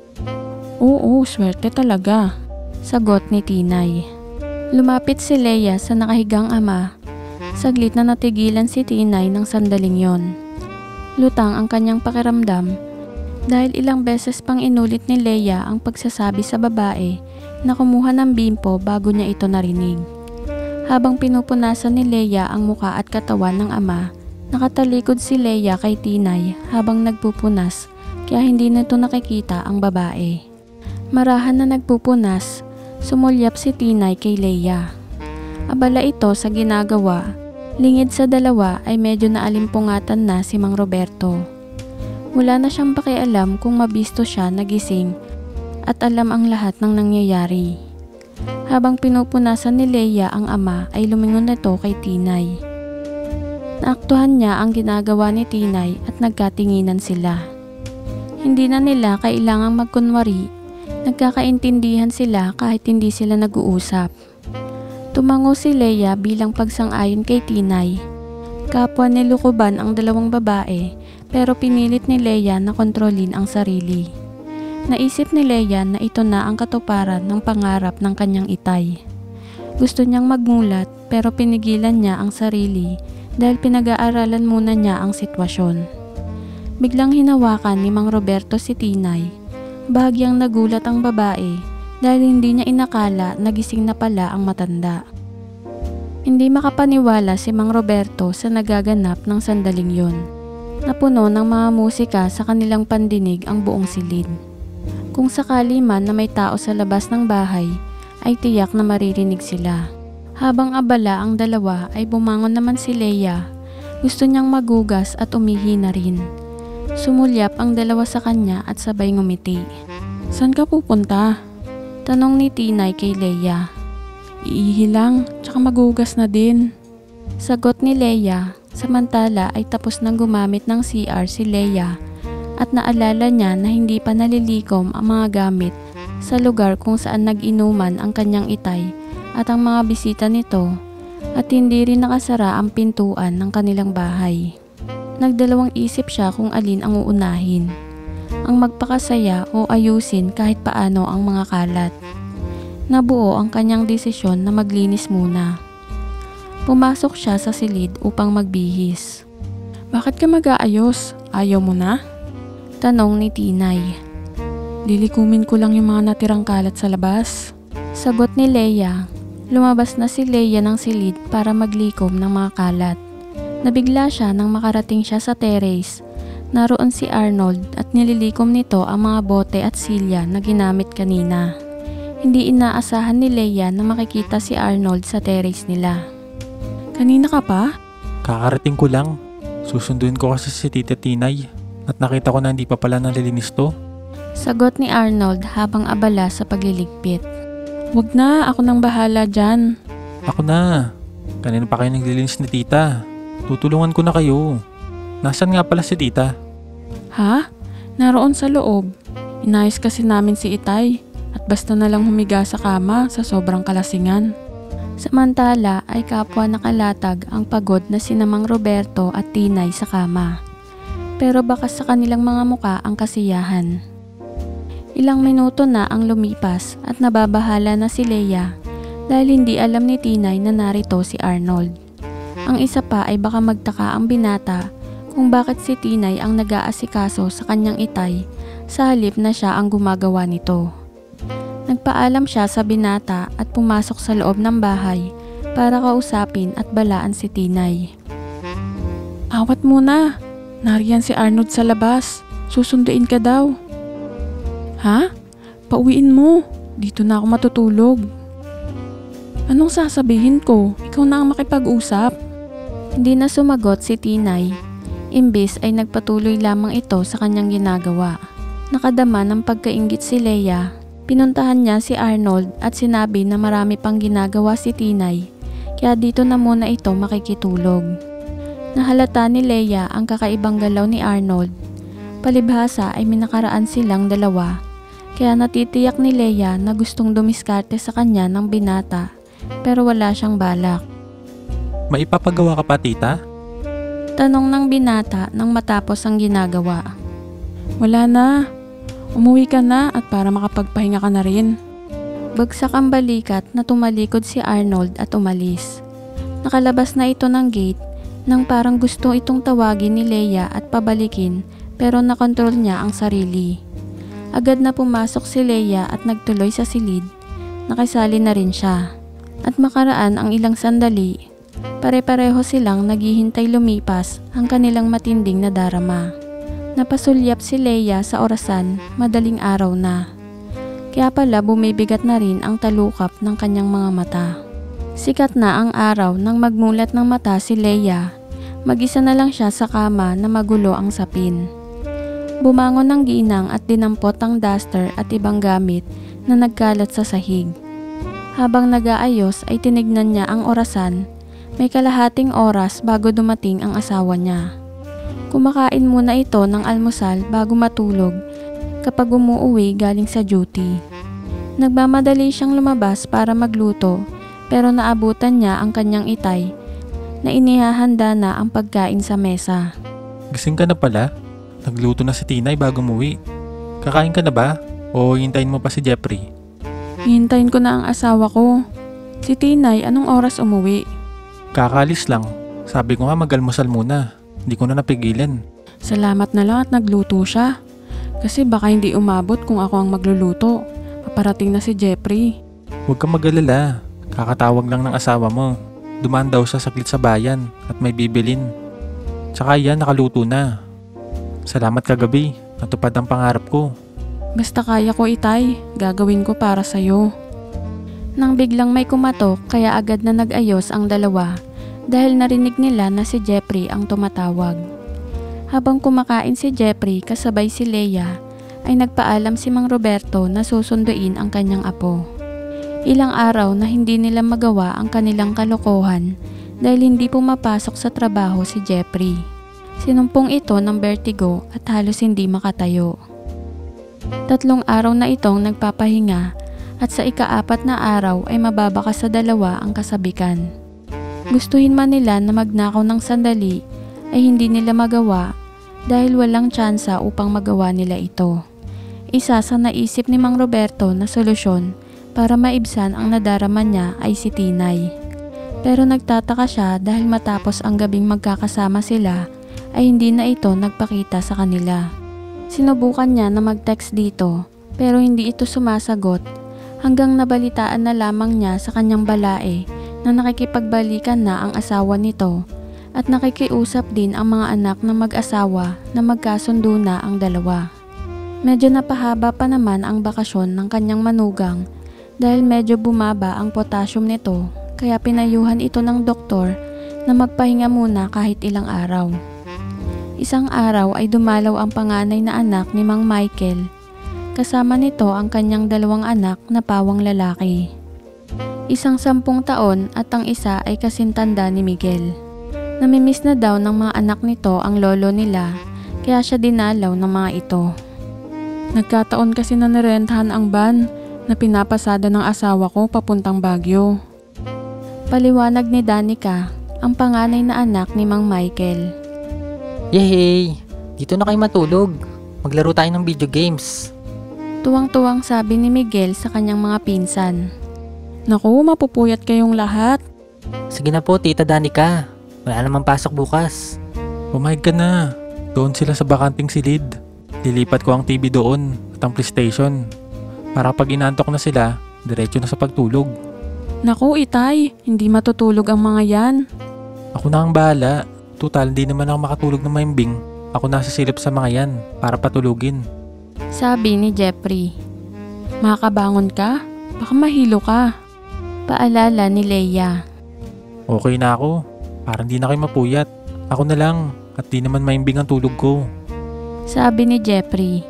Oo, swerte talaga. Sagot ni Tinay. Lumapit si Leia sa nakahigang ama. Saglit na natigilan si Tinay ng sandaling yon. Lutang ang kanyang pakiramdam dahil ilang beses pang inulit ni Leia ang pagsasabi sa babae na kumuha ng bimpo bago niya ito narinig. Habang pinupunasan ni Leia ang muka at katawan ng ama, nakatalikod si Leia kay Tinay habang nagpupunas kaya hindi nito nakikita ang babae. Marahan na nagpupunas, sumulyap si Tinay kay Leia. Abala ito sa ginagawa. Lingid sa dalawa ay medyo naalimpungatan na si Mang Roberto. Wala na siyang pakialam kung mabisto siya nagising at alam ang lahat ng nangyayari. Habang pinupunasan ni Leia ang ama ay lumingon nito kay Tinay. Naaktuhan niya ang ginagawa ni Tinay at nagkatinginan sila. Hindi na nila kailangang magkunwari, nagkakaintindihan sila kahit hindi sila nag-uusap. Tumango si Leia bilang pagsang-ayon kay Tinay. Kapwa nilukuban ang dalawang babae pero pinilit ni Leia na kontrolin ang sarili. Naisip ni Leia na ito na ang katuparan ng pangarap ng kanyang Itay. Gusto niyang magmulat pero pinigilan niya ang sarili dahil pinag-aaralan muna niya ang sitwasyon. Biglang hinawakan ni Mang Roberto si Tinay. Bahagyang nagulat ang babae dahil hindi niya inakala nagising na pala ang matanda. Hindi makapaniwala si Mang Roberto sa nagaganap ng sandaling yon. Napuno ng mga musika sa kanilang pandinig ang buong silid. Kung sakali man na may tao sa labas ng bahay, ay tiyak na maririnig sila. Habang abala ang dalawa ay bumangon naman si Leia. Gusto niyang magugas at umihi na rin. Sumulyap ang dalawa sa kanya at sabay ngumiti. Saan ka pupunta? Tanong ni Tinay kay Leia. Iihi lang, tsaka magugas na din. Sagot ni Leia, samantala ay tapos nang gumamit ng CR si Leia at naalala niya na hindi pa nalilikom ang mga gamit sa lugar kung saan nag-inuman ang kanyang itay at ang mga bisita nito at hindi rin nakasara ang pintuan ng kanilang bahay. Nagdalawang isip siya kung alin ang uunahin, ang magpakasaya o ayusin kahit paano ang mga kalat. Nabuo ang kanyang desisyon na maglinis muna. Pumasok siya sa silid upang magbihis. Bakit ka mag-aayos? Ayaw mo na? Tanong ni Tinay. Lilikumin ko lang yung mga natirang kalat sa labas. Sagot ni Leia. Lumabas na si Leia ng silid para maglikom ng mga kalat. Nabigla siya nang makarating siya sa terrace. Naroon si Arnold at nililikom nito ang mga bote at silya na ginamit kanina. Hindi inaasahan ni Leia na makikita si Arnold sa terrace nila. Kanina ka pa? Kakarating ko lang. Susunduin ko kasi si Tita Tinay at nakita ko na hindi pa pala nalilinis to. Sagot ni Arnold habang abala sa pagliligpit. Wag na, ako nang bahala dyan. Ako na. Kanina pa kayo naglilinis ni Tita. Tutulungan ko na kayo. Nasaan nga pala si Tita? Ha? Naroon sa loob. Inayos kasi namin si Itay at basta na lang humiga sa kama sa sobrang kalasingan. Samantala ay kapwa nakalatag ang pagod na sina Mang Roberto at Tinay sa kama. Pero bakas sa kanilang mga muka ang kasiyahan. Ilang minuto na ang lumipas at nababahala na si Leia dahil hindi alam ni Tinay na narito si Arnold. Ang isa pa ay baka magtaka ang binata kung bakit si Tinay ang nag-aasikaso sa kanyang itay sa halip na siya ang gumagawa nito. Nagpaalam siya sa binata at pumasok sa loob ng bahay para kausapin at balaan si Tinay. Awat muna. Nariyan si Arnold sa labas. Susunduin ka daw. Ha? Pauwiin mo. Dito na ako matutulog. Anong sasabihin ko? Ikaw na ang makipag-usap. Hindi na sumagot si Tinay. Imbis ay nagpatuloy lamang ito sa kanyang ginagawa. Nakadama ng pagkainggit si Leia. Pinuntahan niya si Arnold at sinabi na marami pang ginagawa si Tinay, kaya dito na muna ito makikitulog. Nahalata ni Leia ang kakaibang galaw ni Arnold. Palibhasa ay minakaraan silang dalawa, kaya natitiyak ni Leia na gustong dumiskarte sa kanya ng binata, pero wala siyang balak. Maipapagawa ka pa, Tita? Tanong ng binata nang matapos ang ginagawa. Wala na. Umuwi ka na at para makapagpahinga ka na rin. Bagsak ang balikat na tumalikod si Arnold at umalis. Nakalabas na ito ng gate nang parang gusto itong tawagin ni Leia at pabalikin pero nakontrol niya ang sarili. Agad na pumasok si Leia at nagtuloy sa silid. Nakisali na rin siya. At makaraan ang ilang sandali, pare-pareho silang naghihintay lumipas ang kanilang matinding na darama. Napasulyap si Leia sa orasan, madaling araw na. Kaya pala bumibigat na rin ang talukap ng kanyang mga mata. Sikat na ang araw nang magmulat ng mata si Leia. Mag-isa na lang siya sa kama na magulo ang sapin. Bumangon ng ginang at dinampot ang duster at ibang gamit na nagkalat sa sahig. Habang nag-aayos ay tinignan niya ang orasan. May kalahating oras bago dumating ang asawa niya. Kumakain muna ito ng almusal bago matulog kapag umuuwi galing sa duty. Nagmamadali siyang lumabas para magluto pero naabutan niya ang kanyang itay na inihahanda na ang pagkain sa mesa. Gising ka na pala? Nagluto na si Tinay bago umuwi. Kakain ka na ba? O hintayin mo pa si Jeffrey? Hihintayin ko na ang asawa ko. Si Tinay, anong oras umuwi? Kakalis lang. Sabi ko nga mag-almusal muna. Hindi ko na napigilan. Salamat na lang at nagluto siya. Kasi baka hindi umabot kung ako ang magluluto. Paparating na si Jeffrey. Huwag kang mag-alala. Kakatawag lang ng asawa mo. Dumaan daw sa saglit sa bayan at may bibilin. Tsaka yan, nakaluto na. Salamat kagabi. Natupad ang pangarap ko. Basta kaya ko, Itay. Gagawin ko para sa'yo. Nang biglang may kumatok kaya agad na nag-ayos ang dalawa. dahil narinig nila na si Jeffrey ang tumatawag. Habang kumakain si Jeffrey kasabay si Leia, ay nagpaalam si Mang Roberto na susunduin ang kanyang apo. Ilang araw na hindi nila magawa ang kanilang kalokohan dahil hindi pumapasok sa trabaho si Jeffrey. Sinumpong ito ng vertigo at halos hindi makatayo. 3 araw na itong nagpapahinga at sa ika-4 na araw ay mababaka sa 2 ang kasabikan. Gustuhin man nila na magnakaw ng sandali ay hindi nila magawa dahil walang tsansa upang magawa nila ito. Isa sa naisip ni Mang Roberto na solusyon para maibsan ang nadarama niya ay si Tinay. Pero nagtataka siya dahil matapos ang gabing magkakasama sila ay hindi na ito nagpakita sa kanila. Sinubukan niya na mag-text dito pero hindi ito sumasagot hanggang nabalitaan na lamang niya sa kanyang balae na nakikipagbalikan na ang asawa nito at nakikiusap din ang mga anak na mag-asawa na magkasundo na ang dalawa. Medyo napahaba pa naman ang bakasyon ng kanyang manugang dahil medyo bumaba ang potassium nito kaya pinayuhan ito ng doktor na magpahinga muna kahit ilang araw. Isang araw ay dumalaw ang panganay na anak ni Mang Michael. Kasama nito ang kanyang 2 anak na pawang lalaki. Isang 10 taon at ang isa ay kasintanda ni Miguel. Namimiss na daw ng mga anak nito ang lolo nila kaya siya dinalaw ng mga ito. Nagkataon kasi na nirentahan ang van na pinapasada ng asawa ko papuntang Baguio. Paliwanag ni Danica, ang panganay na anak ni Mang Michael. Yehey! Dito na kayo matulog. Maglaro tayo ng video games. Tuwang-tuwang sabi ni Miguel sa kanyang mga pinsan. Naku, mapupuyat kayong lahat. Sige na po, Tita Danica. Wala namang pasok bukas. Pumayag ka na. Doon sila sa bakanting silid. Lilipat ko ang TV doon at ang PlayStation. Para pag inantok na sila, diretso na sa pagtulog. Naku, Itay, hindi matutulog ang mga yan. Ako na ang bahala. Tutal, hindi naman ako makatulog ng maimbing. Ako nasa silip sa mga yan para patulugin. Sabi ni Jeffrey. Makakabangon ka? Baka mahilo ka. Paalala ni Leia. Okay na ako. Parang di na kayo mapuyat. Ako na lang at di naman maimbing ang tulog ko. Sabi ni Jeffrey.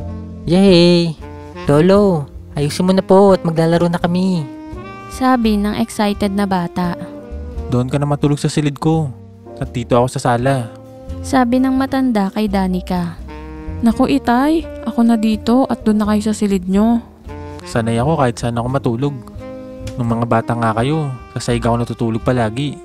Yehey! Lolo, ayusin mo na po at maglalaro na kami. Sabi ng excited na bata. Doon ka na matulog sa silid ko. At dito ako sa sala. Sabi ng matanda kay Danica. Naku, Itay, ako na dito at doon na kayo sa silid nyo. Sanay ako kahit saan ako matulog. Nung mga bata nga kayo, sa saiga ako natutulog palagi.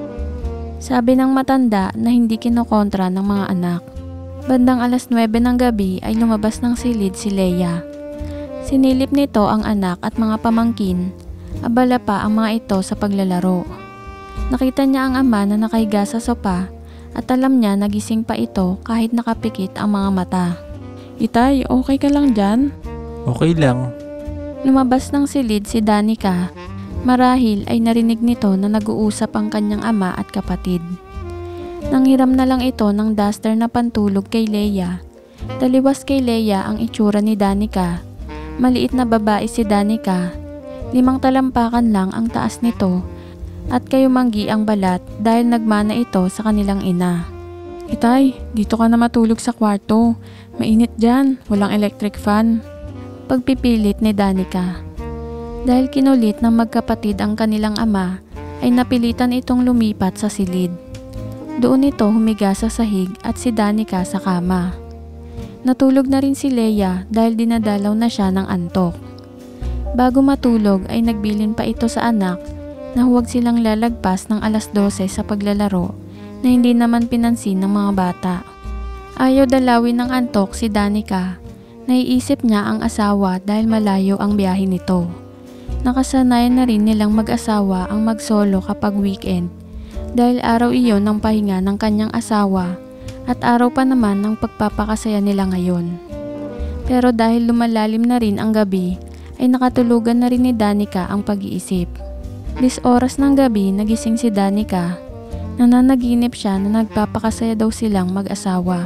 Sabi ng matanda na hindi kinokontra ng mga anak. Bandang 9:00 ng gabi ay lumabas ng silid si Leia. Sinilip nito ang anak at mga pamangkin. Abala pa ang mga ito sa paglalaro. Nakita niya ang ama na nakahiga sa sopa at alam niya nagising pa ito kahit nakapikit ang mga mata. Itay, okay ka lang dyan? Okay lang. Lumabas ng silid si Danica. Marahil ay narinig nito na nag-uusap ang kanyang ama at kapatid. Nanghiram na lang ito ng duster na pantulog kay Leia. Taliwas kay Leia ang itsura ni Danica. Maliit na babae si Danica. 5 talampakan lang ang taas nito at kayumanggi ang balat dahil nagmana ito sa kanilang ina. Itay, dito ka na matulog sa kwarto. Mainit dyan, walang electric fan. Pagpipilit ni Danica. Dahil kinulit ng magkapatid ang kanilang ama, ay napilitan itong lumipat sa silid. Doon ito humiga sa sahig at si Danica sa kama. Natulog na rin si Leia dahil dinadalaw na siya ng antok. Bago matulog ay nagbilin pa ito sa anak na huwag silang lalagpas ng 12:00 sa paglalaro na hindi naman pinansin ng mga bata. Ayaw dalawin ng antok si Danica. Naiisip niya ang asawa dahil malayo ang biyahe nito. Nakasanayan na rin nilang mag-asawa ang mag-solo kapag weekend dahil araw iyon ng pahinga ng kanyang asawa at araw pa naman ng pagpapakasaya nila ngayon. Pero dahil lumalalim na rin ang gabi ay nakatulugan na rin ni Danica ang pag-iisip. 10 oras ng gabi nagising si Danica. Nananaginip siya na nagpapakasaya daw silang mag-asawa.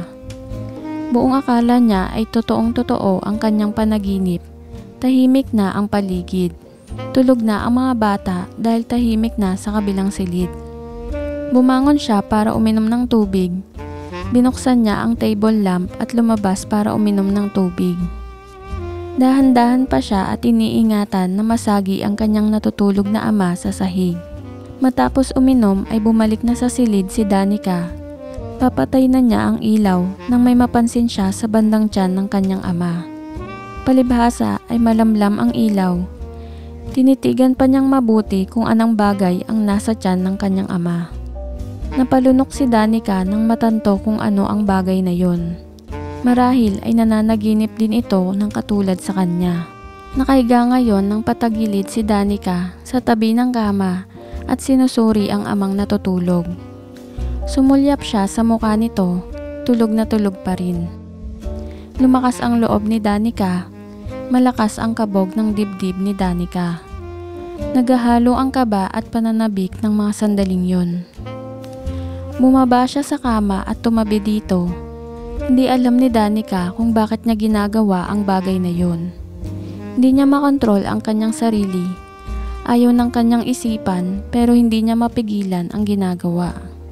Buong akala niya ay totoong-totoo ang kanyang panaginip. Tahimik na ang paligid. Tulog na ang mga bata dahil tahimik na sa kabilang silid. Bumangon siya para uminom ng tubig. Binuksan niya ang table lamp at lumabas para uminom ng tubig. Dahan-dahan pa siya at iniingatan na masagi ang kanyang natutulog na ama sa sahig. Matapos uminom ay bumalik na sa silid si Danica. Papatay na niya ang ilaw nang may mapansin siya sa bandang tiyan ng kanyang ama. Palibhasa ay malamlam ang ilaw. Tinitigan pa niyang mabuti kung anong bagay ang nasa tiyan ng kanyang ama. Napalunok si Danica nang matanto kung ano ang bagay na yon. Marahil ay nananaginip din ito ng katulad sa kanya. Nakahiga ngayon ng patagilid si Danica sa tabi ng kama at sinusuri ang amang natutulog. Sumulyap siya sa mukha nito, tulog na tulog pa rin. Lumakas ang loob ni Danica, malakas ang kabog ng dibdib ni Danica. Naghahalo ang kaba at pananabik ng mga sandaling yon. Bumaba siya sa kama at tumabi dito. Hindi alam ni Danica kung bakit niya ginagawa ang bagay na yon. Hindi niya makontrol ang kanyang sarili. Ayaw ng kanyang isipan pero hindi niya mapigilan ang ginagawa.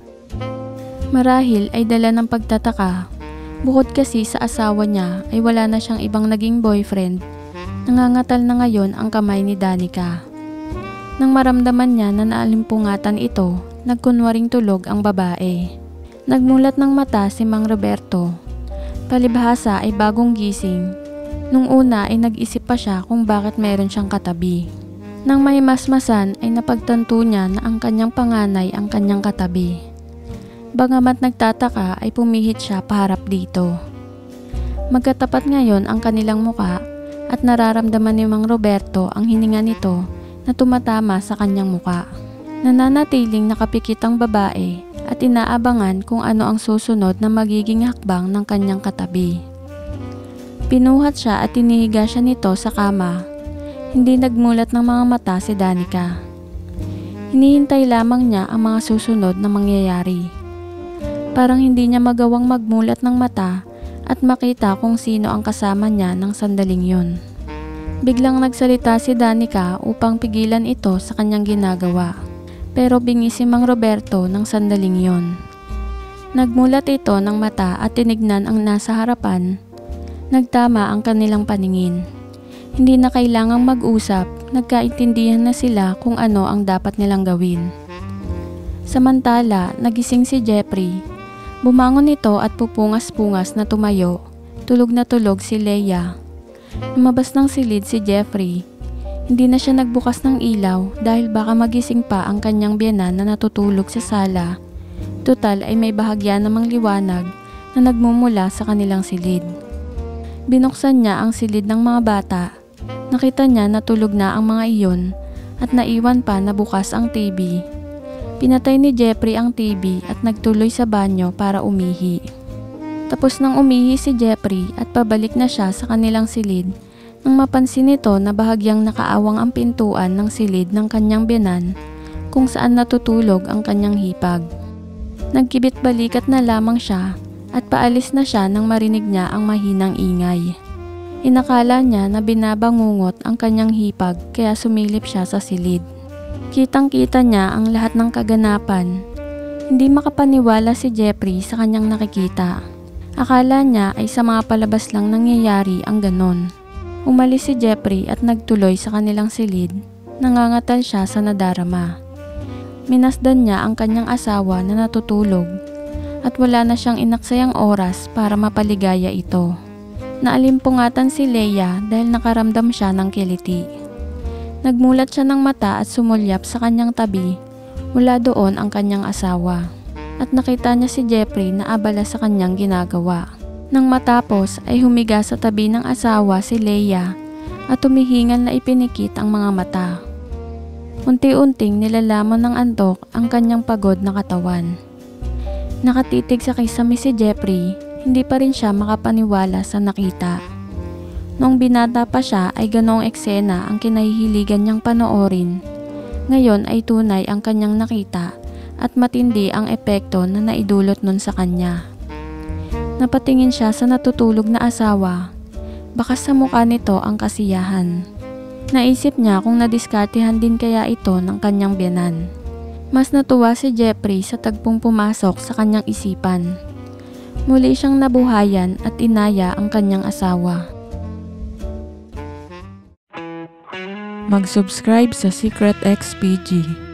Marahil ay dala ng pagtataka. Bukod kasi sa asawa niya ay wala na siyang ibang naging boyfriend. Nangangatal na ngayon ang kamay ni Danica. Nang maramdaman niya na naalimpungatan ito, nagkunwaring tulog ang babae. Nagmulat ng mata si Mang Roberto. Palibhasa ay bagong gising. Nung una ay nag-isip pa siya kung bakit meron siyang katabi. Nang mahimasmasan ay napagtanto niya na ang kanyang panganay ang kanyang katabi. Bagamat nagtataka ay pumihit siya paharap dito. Magkatapat ngayon ang kanilang muka at nararamdaman ni Mang Roberto ang hininga nito na tumatama sa kanyang muka. Nananatiling nakapikit ang babae at inaabangan kung ano ang susunod na magiging hakbang ng kanyang katabi. Pinuhat siya at tinihiga siya nito sa kama. Hindi nagmulat ng mga mata si Danica. Hinihintay lamang niya ang mga susunod na mangyayari. Parang hindi niya magawang magmulat ng mata at makita kung sino ang kasama niya ng sandaling yon. Biglang nagsalita si Danica upang pigilan ito sa kanyang ginagawa. Pero bingi si Mang Roberto ng sandaling yon. Nagmulat ito ng mata at tinignan ang nasa harapan. Nagtama ang kanilang paningin. Hindi na kailangang mag-usap, nagkaintindihan na sila kung ano ang dapat nilang gawin. Samantala, nagising si Jeffrey. Bumangon ito at pupungas-pungas na tumayo. Tulog na tulog si Leia. Lumabas ng silid si Jeffrey. Hindi na siya nagbukas ng ilaw dahil baka magising pa ang kanyang biyenan na natutulog sa sala. Tutal ay may bahagya namang liwanag na nagmumula sa kanilang silid. Binuksan niya ang silid ng mga bata. Nakita niya na tulog na ang mga iyon at naiwan pa na bukas ang TV. Pinatay ni Jeffrey ang TV at nagtuloy sa banyo para umihi. Tapos nang umihi si Jeffrey at pabalik na siya sa kanilang silid, nang mapansin nito na bahagyang nakaawang ang pintuan ng silid ng kanyang biyenan kung saan natutulog ang kanyang hipag. Nagkibit balikat na lamang siya at paalis na siya nang marinig niya ang mahinang ingay. Inakala niya na binabangungot ang kanyang hipag kaya sumilip siya sa silid. Kitang-kita niya ang lahat ng kaganapan. Hindi makapaniwala si Jeffrey sa kanyang nakikita. Akala niya ay sa mga palabas lang nangyayari ang ganon. Umalis si Jeffrey at nagtuloy sa kanilang silid. Nangangatal siya sa nadarama. Minasdan niya ang kanyang asawa na natutulog at wala na siyang inaksayang oras para mapaligaya ito. Naalimpungatan si Leia dahil nakaramdam siya ng kiliti. Nagmulat siya ng mata at sumulyap sa kanyang tabi. Wala doon ang kanyang asawa. At nakita niya si Jeffrey na abala sa kanyang ginagawa. Nang matapos ay humiga sa tabi ng asawa si Leia at tumihingal na ipinikit ang mga mata. Unti-unting nilalaman ng antok ang kanyang pagod na katawan. Nakatitig sa kisame si Jeffrey. Hindi pa rin siya makapaniwala sa nakita. Noong binata pa siya ay ganoong eksena ang kinahihiligan niyang panoorin. Ngayon ay tunay ang kanyang nakita at matindi ang epekto na naidulot nun sa kanya. Napatingin siya sa natutulog na asawa. Baka sa mukha nito ang kasiyahan. Naisip niya kung nadiskartehan din kaya ito ng kanyang biyenan. Mas natuwa si Jeffrey sa tagpong pumasok sa kanyang isipan. Muli siyang nabuhayan at inaya ang kanyang asawa. Mag-subscribe sa Secret XPG.